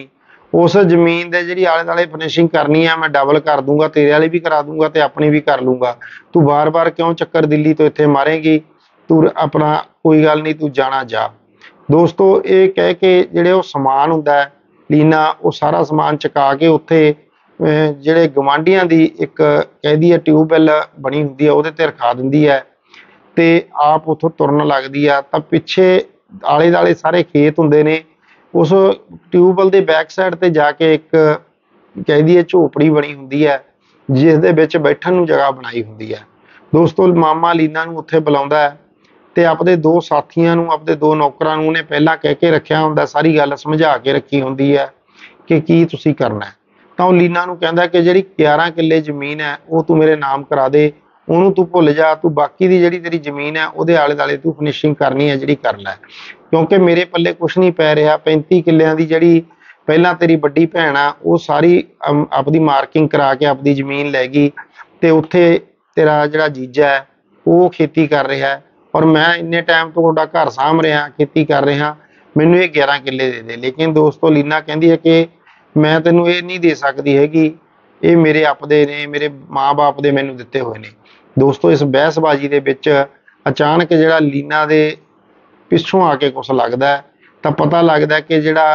उस जमीन दे जिहड़ी आले दुआले फिनिशिंग करनी है मैं डबल कर दूंगा, तेरे वाली भी करा दूंगा ते अपनी भी कर लूंगा। तू बार बार क्यों चक्कर दिल्ली तो इत्थे मारेगी, तू अपना कोई गल नहीं, तू जाना जा। दोस्तों ये कह के जिहड़े वो समान हुंदा है लीना वो सारा समान चुका के उत्थे जिहड़े गवांढियां दी एक कह दईए ट्यूबवैल बनी हुंदी है उहदे ते रखा दिंदी है ते आप उत्थों तुरन लगदी आ। तां पिछे आले दुआले सारे खेत हुंदे ने, उस ट्यूबवैल दे बैक साइड ते जाके एक कह दईए झोपड़ी बनी हुंदी है जिस दे विच बैठण नूं जगह बनाई हुंदी है। दोस्तों मामा लीना नूं उत्थे बुलाउंदा है ते अपने दो साथियां नूं अपने दो नौकरां नूं उहने पहलां कह के रखिया हुंदा, सारी गल समझा के रखी हुंदी है कि की तुसीं करना है। तां ओह लीना नूं कहंदा कि जिहड़ी ग्यारह किल्ले जमीन है वो तू मेरे नाम करा दे, ਉਹਨੂੰ तू भुल जा, तू बाकी दी जिहड़ी तेरी जमीन है ਉਹਦੇ आले दुआले तू फिनिशिंग करनी है जिहड़ी कर लै, क्योंकि मेरे पल्ले कुछ नहीं पै रिहा। पैंती किल्लियां दी जिहड़ी ਪਹਿਲਾਂ तेरी ਵੱਡੀ ਭੈਣ ਆ ਉਹ ਸਾਰੀ ਆਪਦੀ ਮਾਰਕਿੰਗ ਕਰਾ ਕੇ ਆਪਦੀ ਜ਼ਮੀਨ ਲੈ ਗਈ ਤੇ ਉੱਥੇ ਤੇਰਾ ਜਿਹੜਾ ਜੀਜਾ ਹੈ ਉਹ ਖੇਤੀ ਕਰ ਰਿਹਾ और मैं इन्ने टाइम तो ਤੁਹਾਡਾ घर ਸਾਂਭ ਰਿਹਾ, खेती कर रहा, मैनू ये ग्यारह किले दे दे। लेकिन दोस्तों लीना कहती है कि मैं तेनों ये नहीं दे सकती हैगी, ये मेरे आपदे ने, मेरे माँ बाप दे मैनू दिते हुए ने। दोस्तों इस बहसबाजी दे विच अचानक जिहड़ा लीना दे पिछों आके कुछ लगदा है तां पता लगदा है कि जिहड़ा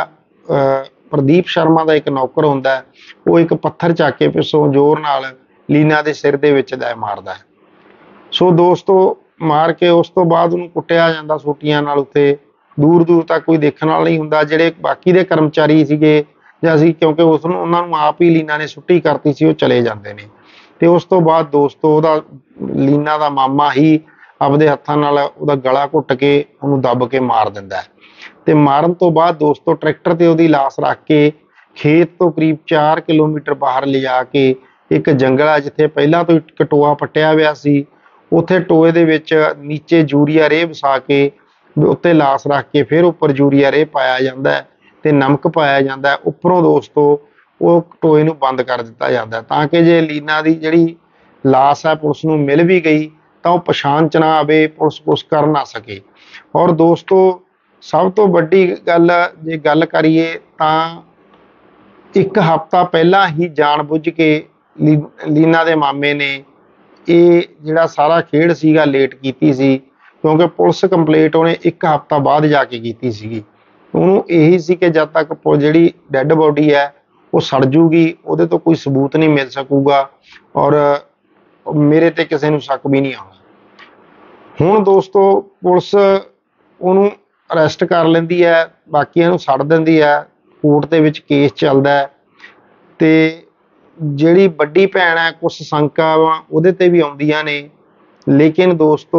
प्रदीप शर्मा का एक नौकर हुंदा है वो एक पत्थर चक के पिछों जोर नाल लीना दे सिर दे विच दा मारदा है। सो दोस्तों मार के उस तो बाद उन्होंने कुटिया जाता सोटियां नाल, उत्ते दूर दूर तक कोई देखने वाला नहीं हुंदा। जिहड़े बाकी दे कर्मचारी सीगे जां सी क्योंकि उस उन्हां नूं आप ही लीना ने छुट्टी करती सी, वो चले जाते हैं। तो उस तो बाद दोस्तों उहदा लीना दा मामा ही आपदे हत्थां नाल उहदा गला घुट के उहनूं दब के मार दिंदा है। ते मारन तो बाद दोस्तों ट्रैक्टर ते उहदी लाश रख के खेत तो करीब चार किलोमीटर बाहर ले जाके एक जंगल है जिथे पहला तो एक टोआ पट्टिया हुआ सी, उत्थे टोए दे विच नीचे यूरिया रेह वसा के उत्ते लाश रख के फिर उपर यूरिया रेह पाया जाता है ते नमक पाया जाता है। उपरों दोस्तों वो टोए नूं बंद कर दिता जाता है ताकि जे लीना दी जिहड़ी लाश है पुलिस नूं मिल भी गई तो वह पछाण च ना आवे, पुलिस कुछ कर ना सके। और दोस्तों सब तो वड्डी गल जे गल करिए तां एक हफ्ता पहला ही जान बुझ के ली लीना दे मामे ने ये जिहड़ा सारा खेड सीगा लेट कीती सी, क्योंकि पुलिस कंप्लेंट उन्हें एक हफ्ता बाद जाके कीती सीगी। उन्होंने यही सी कि जब तक जिहड़ी डैड बॉडी है वो सड़ जूगी उहदे तो कोई सबूत नहीं मिल सकूगा और मेरे ते किसी नूं शक भी नहीं आउणा। हुण दोस्तों पुलिस उहनूं अरेस्ट कर लैंदी है, बाकियां नूं छड्ड दिंदी है, कोर्ट दे विच केस चलदा है ते जिहड़ी वड्डी भैण है कुछ शंका उहदे ते भी आउंदियां ने। लेकिन दोस्तों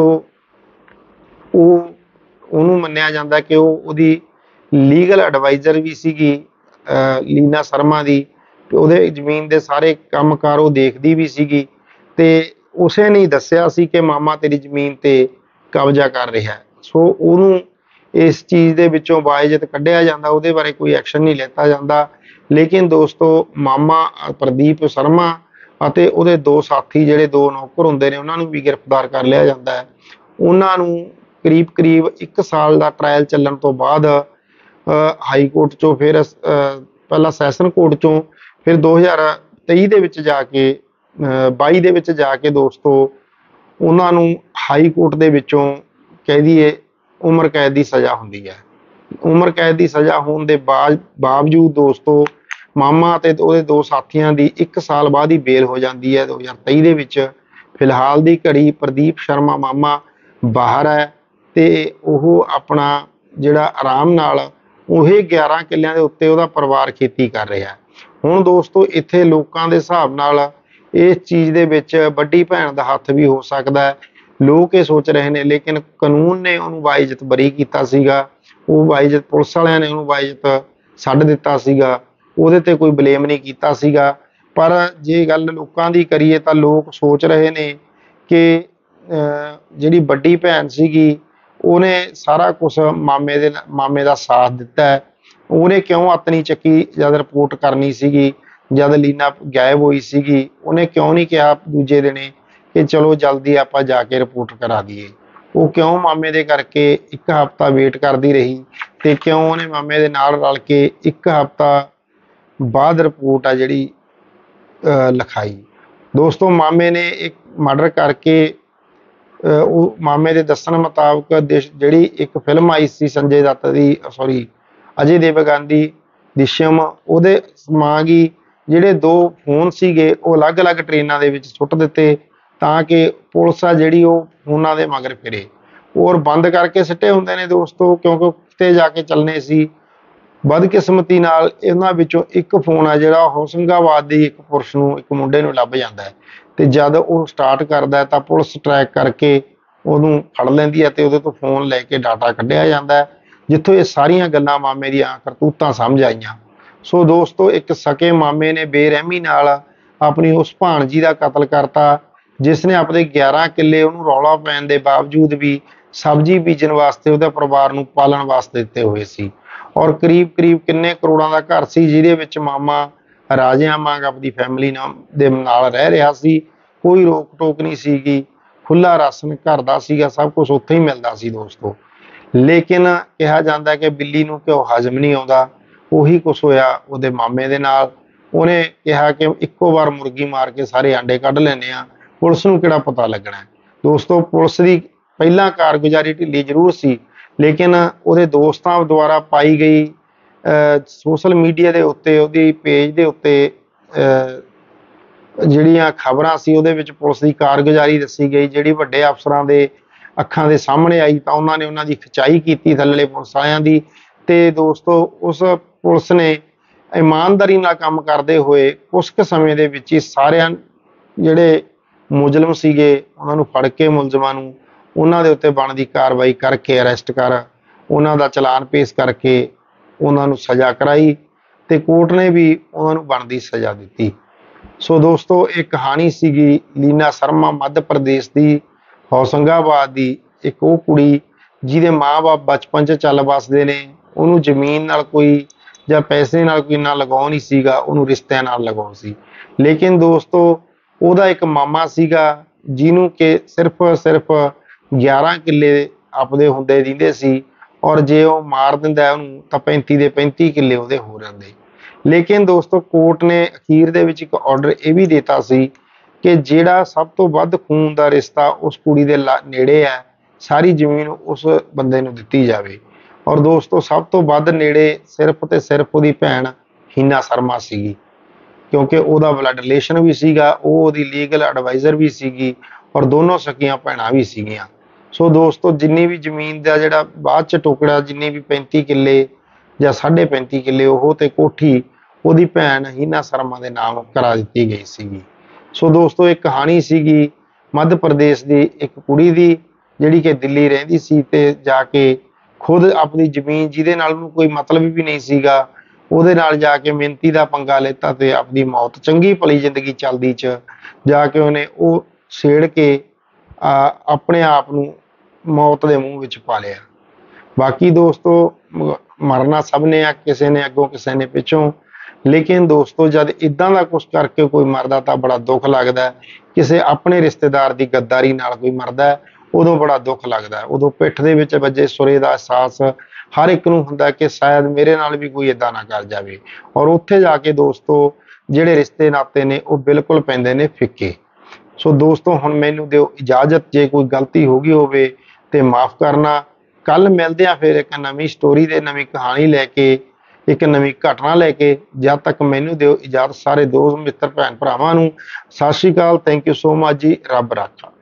ਉਹ ਉਹਨੂੰ ਮੰਨਿਆ ਜਾਂਦਾ कि ਉਹ ਉਹਦੀ ਲੀਗਲ ਐਡਵਾਈਜ਼ਰ भी ਸੀਗੀ ਲੀਨਾ शर्मा ਦੀ, ਤੇ ਉਹਦੇ ਜ਼ਮੀਨ ਦੇ ਸਾਰੇ ਕੰਮਕਾਰ ਉਹ ਦੇਖਦੀ ਵੀ ਸੀਗੀ ਤੇ ਉਸੇ ਨੇ ਦੱਸਿਆ ਸੀ ਕਿ ਮਾਮਾ ਤੇਰੀ ਜ਼ਮੀਨ ਤੇ ਕਬਜ਼ਾ ਕਰ ਰਿਹਾ ਹੈ। ਸੋ ਉਹਨੂੰ इस चीज़ के विचों बाइज्जत कढ़िया जाता, उहदे बारे कोई एक्शन नहीं लिता जाता। लेकिन दोस्तों मामा प्रदीप शर्मा अते उहदे दो साथी जिहड़े दो नौकर हुंदे ने उन्हां नूं भी गिरफ्तार कर लिया जाता है। उन्हां नूं करीब करीब एक साल का ट्रायल चलण तो बाद हाई कोर्ट चों फिर पहला सैशन कोर्ट चों फिर दो हज़ार तेई दे विच जाके बाई दे विच जाके दोस्तों उन्हां नूं हाई कोर्ट दे विचों कह दईए उम्र कैद की सज़ा होंदी है। उम्र कैद की सज़ा होने के बाद बावजूद दोस्तों मामा ते उहदे दो साथियों की एक साल बाद ही बेल हो जाती है दो हज़ार तेई दे विच। फिलहाल की घड़ी प्रदीप शर्मा मामा बाहर है तो वह अपना जिहड़ा आराम नाल उहे ग्यारह किल्लियां दे उत्ते उहदा परिवार खेती कर रहा है। हुण दोस्तों इत्थे लोकां दे हिसाब नाल इस चीज़ दे विच वड्डी भैण दा हत्थ भी हो सकदा है, लोग ये सोच रहे हैं। लेकिन कानून ने उन्होंने बाइज्जत बरी किया सीगा, वो बाइज्जत पुलिस वालियां ने उन्होंने बाइज्जत छड्ड दिता सीगा, उहदे ते कोई बलेम नहीं किया सीगा। पर जे गल लोकां दी करिए तां लोग सोच रहे ने कि जिहड़ी वड्डी भैण सीगी उहने सारा कुछ मामे दे मामे दा साथ दिता है। उहने क्यों हत्थ नहीं चक्की जद रिपोर्ट करनी सीगी, जद लीना गायब हुई सीगी, उहने क्यों नहीं कहा दूजे दिने कि चलो जल्दी आपां जाके रिपोर्ट करा दईए। वो क्यों मामे दे करके एक हफ्ता वेट करती रही ते क्यों उहने मामे दे नाल रल के एक हफ्ता बाद रिपोर्ट आ जिहड़ी अ, लिखाई। दोस्तों मामे ने एक मर्डर करके अ, ਉਹ ਮਾਮੇ ਦੇ ਦੱਸਣ ਮੁਤਾਬਕ ਦਿਸ਼ ਜਿਹੜੀ ਇੱਕ ਫਿਲਮ ਆਈ ਸੀ ਸੰਜੇ ਦੱਤ ਦੀ ਸੌਰੀ ਅਜੇ ਦੇਵਗਨ ਦੀ ਦ੍ਰਿਸ਼ਿਅਮ ਉਹਦੇ ਸਮਾਂਗ ਹੀ ਜਿਹੜੇ ਦੋ ਫੋਨ ਸੀਗੇ ਉਹ ਅਲੱਗ-ਅਲੱਗ ਟ੍ਰੇਨਾਂ ਦੇ ਵਿੱਚ ਸੁੱਟ ਦਿੱਤੇ ਤਾਂ ਕਿ ਪੁਲਿਸ ਆ ਜਿਹੜੀ ਉਹ ਫੋਨਾਂ ਦੇ ਮਗਰ ਫਿਰੇ ਔਰ ਬੰਦ ਕਰਕੇ ਸਿੱਟੇ ਹੁੰਦੇ ਨੇ ਦੋਸਤੋ ਕਿਉਂਕਿ ਕਿਤੇ ਜਾ ਕੇ ਚੱਲਣੇ ਸੀ। ਬਦਕਿਸਮਤੀ ਨਾਲ ਇਹਨਾਂ ਵਿੱਚੋਂ ਇੱਕ ਫੋਨ ਆ ਜਿਹੜਾ ਹੋਸ਼ੰਗਾਬਾਦ ਦੀ ਇੱਕ ਪੁਰਸ਼ ਨੂੰ ਇੱਕ ਮੁੰਡੇ ਨੂੰ ਲੱਭ ਜਾਂਦਾ ਹੈ ਤੇ ਜਦ ਉਹ ਸਟਾਰਟ ਕਰਦਾ ਤਾਂ ਪੁਲਿਸ ਟਰੈਕ ਕਰਕੇ ਉਹਨੂੰ ਫੜ ਲੈਂਦੀ ਹੈ ਤੇ ਉਹਦੇ ਤੋਂ ਫੋਨ ਲੈ ਕੇ ਡਾਟਾ ਕੱਢਿਆ ਜਾਂਦਾ ਹੈ ਜਿੱਥੋਂ ਇਹ ਸਾਰੀਆਂ ਗੱਲਾਂ ਮਾਮੇ ਦੀਆਂ ਕਰਤੂਤਾਂ ਸਮਝ ਆਈਆਂ। ਸੋ ਦੋਸਤੋ ਇੱਕ ਸਕੇ ਮਾਮੇ ਨੇ ਬੇਰਹਿਮੀ ਨਾਲ ਆਪਣੀ ਉਸ ਭਾਣਜੀ ਦਾ ਕਤਲ ਕਰਤਾ ਜਿਸ ਨੇ ਆਪਣੇ ਗਿਆਰਾਂ ਕਿੱਲੇ ਉਹਨੂੰ ਰੌਲਾ ਪੈਣ ਦੇ ਬਾਵਜੂਦ ਵੀ ਸਬਜ਼ੀ ਬੀਜਣ ਵਾਸਤੇ ਉਹਦੇ ਪਰਿਵਾਰ ਨੂੰ ਪਾਲਣ ਵਾਸਤੇ ਦਿੱਤੇ ਹੋਏ ਸੀ ਔਰ ਕਰੀਬ ਕਰੀਬ ਕਿੰਨੇ ਕਰੋੜਾਂ ਦਾ ਘਰ ਸੀ ਜਿਹਦੇ ਵਿੱਚ ਮਾਮਾ ਰਾਜਿਆਂ ਵਾਂਗ ਆਪਣੀ ਫੈਮਿਲੀ ਨਾਲ ਦੇ ਨਾਲ ਰਹਿ ਰਿਹਾ ਸੀ। ਕੋਈ ਰੋਕ ਟੋਕ ਨਹੀਂ ਸੀਗੀ, ਖੁੱਲਾ ਰਾਸ਼ਨ ਘਰ ਦਾ ਸੀਗਾ, ਸਭ ਕੁਝ ਉੱਥੇ ਹੀ ਮਿਲਦਾ ਸੀ ਦੋਸਤੋ। ਲੇਕਿਨ ਕਿਹਾ ਜਾਂਦਾ ਕਿ ਬਿੱਲੀ ਨੂੰ ਘਿਓ ਹਜ਼ਮ ਨਹੀਂ ਆਉਂਦਾ, ਉਹੀ ਕੁਛ ਹੋਇਆ ਉਹਦੇ ਮਾਮੇ ਦੇ ਨਾਲ। ਉਹਨੇ ਕਿਹਾ ਕਿ ਇੱਕੋ ਵਾਰ ਮੁਰਗੀ ਮਾਰ ਕੇ ਸਾਰੇ ਆਂਡੇ ਕੱਢ ਲੈਣੇ ਆ, ਪੁਲਿਸ ਨੂੰ ਕਿਹੜਾ ਪਤਾ ਲੱਗਣਾ। ਦੋਸਤੋ ਪੁਲਿਸ ਦੀ ਪਹਿਲਾਂ ਕਾਰਗੁਜ਼ਾਰੀ ਢਿੱਲੀ ਜ਼ਰੂਰ ਸੀ ਲੇਕਿਨ ਉਹਦੇ ਦੋਸਤਾਂ ਦੁਆਰਾ ਪਾਈ ਗਈ ਸੋਸ਼ਲ ਮੀਡੀਆ ਦੇ ਉੱਤੇ ਉਹਦੀ ਪੇਜ ਦੇ ਉੱਤੇ ਜਿਹੜੀਆਂ ਖਬਰਾਂ ਸੀ ਉਹਦੇ ਵਿੱਚ ਪੁਲਿਸ ਦੀ ਕਾਰਗੁਜ਼ਾਰੀ ਦੱਸੀ ਗਈ ਜਿਹੜੀ ਵੱਡੇ ਅਫਸਰਾਂ ਦੇ ਅੱਖਾਂ ਦੇ ਸਾਹਮਣੇ ਆਈ ਤਾਂ ਉਹਨਾਂ ਨੇ ਉਹਨਾਂ ਦੀ ਖਿਚਾਈ ਕੀਤੀ ਥੱਲੇ ਪੁਲਿਸ ਵਾਲਿਆਂ ਦੀ। ਤੇ ਦੋਸਤੋ ਉਸ ਪੁਲਿਸ ਨੇ ਇਮਾਨਦਾਰੀ ਨਾਲ ਕੰਮ ਕਰਦੇ ਹੋਏ ਕੁਛ ਕੁ ਸਮੇਂ ਦੇ ਵਿੱਚ ਹੀ ਸਾਰਿਆਂ ਜਿਹੜੇ ਮੁਜਰਮ ਸੀਗੇ ਉਹਨਾਂ ਨੂੰ ਫੜ ਕੇ ਮੁਲਜ਼ਮਾਂ ਨੂੰ ਉਹਨਾਂ ਦੇ ਉੱਤੇ ਬਣਦੀ ਕਾਰਵਾਈ ਕਰਕੇ ਅਰੈਸਟ ਕਰ ਉਹਨਾਂ ਦਾ ਚਲਾਨ ਪੇਸ਼ ਕਰਕੇ ਉਹਨਾਂ ਨੂੰ ਸਜ਼ਾ ਕਰਾਈ ਤੇ ਕੋਰਟ ਨੇ ਵੀ ਉਹਨਾਂ ਨੂੰ ਬਣਦੀ ਸਜ਼ਾ ਦਿੱਤੀ। ਸੋ ਦੋਸਤੋ ਇਹ ਕਹਾਣੀ ਸੀਗੀ ਲੀਨਾ ਸ਼ਰਮਾ ਮੱਧ ਪ੍ਰਦੇਸ਼ ਦੀ ਹੋਸ਼ੰਗਾਬਾਦ ਦੀ ਇੱਕ ਉਹ ਕੁੜੀ ਜਿਹਦੇ ਮਾਂ-ਬਾਪ ਬਚਪਨ 'ਚ ਚੱਲ ਵੱਸਦੇ ਨੇ, ਉਹਨੂੰ ਜ਼ਮੀਨ ਨਾਲ ਕੋਈ ਜਾਂ ਪੈਸੇ ਨਾਲ ਕੋਈ ਇੰਨਾ ਲਗਾਉ ਨਹੀਂ ਸੀਗਾ, ਉਹਨੂੰ ਰਿਸ਼ਤਿਆਂ ਨਾਲ ਲਗਾਉ ਸੀ। ਲੇਕਿਨ ਦੋਸਤੋ ਉਹਦਾ ਇੱਕ ਮਾਮਾ ਸੀਗਾ ਜਿਹਨੂੰ ਕਿ ਸਿਰਫ ਸਿਰਫ ਗਿਆਰਾਂ ਕਿੱਲੇ ਆਪਦੇ ਹੁੰਦੇ ਦਿੰਦੇ ਸੀ ਔਰ ਜੇ ਉਹ ਮਾਰ ਦਿੰਦਾ ਉਹਨੂੰ ਤਾਂ ਪੈਂਤੀ ਦੇ ਪੈਂਤੀ ਕਿੱਲੇ ਉਹਦੇ ਹੋ ਜਾਂਦੇ। ਲੇਕਿਨ ਦੋਸਤੋ ਕੋਰਟ ਨੇ ਅਖੀਰ ਦੇ ਵਿੱਚ ਇੱਕ ਆਰਡਰ ਇਹ ਵੀ ਦਿੱਤਾ ਸੀ ਕਿ ਜਿਹੜਾ ਸਭ ਤੋਂ ਵੱਧ ਖੂਨ ਦਾ ਰਿਸ਼ਤਾ ਉਸ ਕੁੜੀ ਦੇ ਨੇੜੇ ਹੈ ਸਾਰੀ ਜ਼ਮੀਨ ਉਸ ਬੰਦੇ ਨੂੰ ਦਿੱਤੀ ਜਾਵੇ। ਔਰ ਦੋਸਤੋ ਸਭ ਤੋਂ ਵੱਧ ਨੇੜੇ ਸਿਰਫ ਤੇ ਸਿਰਫ ਉਹਦੀ ਭੈਣ ਹੀਨਾ ਸ਼ਰਮਾ ਸੀਗੀ ਕਿਉਂਕਿ ਉਹਦਾ ਬਲੱਡ ਰਿਲੇਸ਼ਨ ਵੀ ਸੀਗਾ, ਉਹ ਉਹਦੀ ਲੀਗਲ ਐਡਵਾਈਜ਼ਰ ਵੀ ਸੀਗੀ ਔਰ ਦੋਨੋਂ ਸਕੀਆਂ ਭੈਣਾਂ ਵੀ ਸੀਗੀਆਂ। ਸੋ ਦੋਸਤੋ ਜਿੰਨੀ ਵੀ ਜ਼ਮੀਨ ਦਾ ਜਿਹੜਾ ਬਾਅਦ 'ਚ ਟੁਕੜਾ ਜਿੰਨੀ ਵੀ ਪੈਂਤੀ ਕਿੱਲੇ ਜਾਂ ਸਾਢੇ ਪੈਂਤੀ ਕਿੱਲੇ ਉਹ ਤੇ ਕੋਠੀ ਉਹਦੀ ਭੈਣ ਹੀਨਾ ਸ਼ਰਮਾ ਦੇ ਨਾਮ ਕਰਾ ਦਿੱਤੀ ਗਈ ਸੀਗੀ। ਸੋ ਦੋਸਤੋ ਇਹ ਕਹਾਣੀ ਸੀਗੀ ਮੱਧ ਪ੍ਰਦੇਸ਼ ਦੀ ਇੱਕ ਕੁੜੀ ਦੀ ਜਿਹੜੀ ਕਿ ਦਿੱਲੀ ਰਹਿੰਦੀ ਸੀ ਤੇ ਜਾ ਕੇ ਖੁਦ ਆਪਣੀ ਜ਼ਮੀਨ ਜਿਹਦੇ ਨਾਲ ਉਹਨੂੰ ਕੋਈ ਮਤਲਬ ਵੀ ਨਹੀਂ ਸੀਗਾ ਉਹਦੇ ਨਾਲ ਜਾ ਕੇ ਮਿਹਨਤੀ ਦਾ ਪੰਗਾ ਲੈਤਾ ਤੇ ਆਪਣੀ ਮੌਤ ਚੰਗੀ ਭਲੀ ਜ਼ਿੰਦਗੀ ਚੱਲਦੀ 'ਚ ਜਾ ਕੇ ਉਹਨੇ ਉਹ ਛੇੜ ਕੇ ਆ ਆਪਣੇ ਆਪ ਨੂੰ ਮੌਤ ਦੇ ਮੂੰਹ ਵਿੱਚ ਪਾ ਲਿਆ। ਬਾਕੀ ਦੋਸਤੋ ਮਰਨਾ ਸਭ ਨੇ ਆ, ਕਿਸੇ ਨੇ ਅੱਗੋਂ ਕਿਸੇ ਨੇ ਪਿੱਛੋਂ। ਲੇਕਿਨ ਦੋਸਤੋ ਜਦ ਇਦਾਂ ਦਾ ਕੁਛ ਕਰਕੇ ਕੋਈ ਮਰਦਾ ਤਾਂ ਬੜਾ ਦੁੱਖ ਲੱਗਦਾ। ਕਿਸੇ ਆਪਣੇ ਰਿਸ਼ਤੇਦਾਰ ਦੀ ਗੱਦਾਰੀ ਨਾਲ ਕੋਈ ਮਰਦਾ ਉਦੋਂ ਬੜਾ ਦੁੱਖ ਲੱਗਦਾ। ਉਦੋਂ ਪਿੱਠ ਦੇ ਵਿੱਚ ਵੱਜੇ ਸੁਰੇ ਦਾ ਅਹਿਸਾਸ ਹਰ ਇੱਕ ਨੂੰ ਹੁੰਦਾ ਕਿ ਸ਼ਾਇਦ ਮੇਰੇ ਨਾਲ ਵੀ ਕੋਈ ਏਦਾਂ ਨਾ ਕਰ ਜਾਵੇ ਔਰ ਉੱਥੇ ਜਾ ਕੇ ਦੋਸਤੋ ਜਿਹੜੇ ਰਿਸ਼ਤੇ ਨਾਤੇ ਨੇ ਉਹ ਬਿਲਕੁਲ ਪੈਂਦੇ ਨੇ ਫਿੱਕੇ। ਸੋ ਦੋਸਤੋ ਹੁਣ ਮੈਨੂੰ ਦਿਓ ਇਜਾਜ਼ਤ, ਜੇ ਕੋਈ ਗਲਤੀ ਹੋ ਗਈ ਹੋਵੇ ਤੇ ਮਾਫ ਕਰਨਾ। ਕੱਲ ਮਿਲਦੇ ਆ ਫਿਰ ਇੱਕ ਨਵੀਂ ਸਟੋਰੀ ਦੇ ਨਵੀਂ ਕਹਾਣੀ ਲੈ ਕੇ, ਇੱਕ ਨਵੀਂ ਘਟਨਾ ਲੈ ਕੇ। ਜਦ ਤੱਕ ਮੈਨੂੰ ਦਿਓ ਇਜਾਜ਼ਤ। ਸਾਰੇ ਦੋਸਤ ਮਿੱਤਰ ਭੈਣ ਭਰਾਵਾਂ ਨੂੰ ਸਤਿ ਸ਼੍ਰੀ ਅਕਾਲ। ਥੈਂਕ ਯੂ ਸੋ ਮਚ ਜੀ। ਰੱਬ ਰਾਖਾ।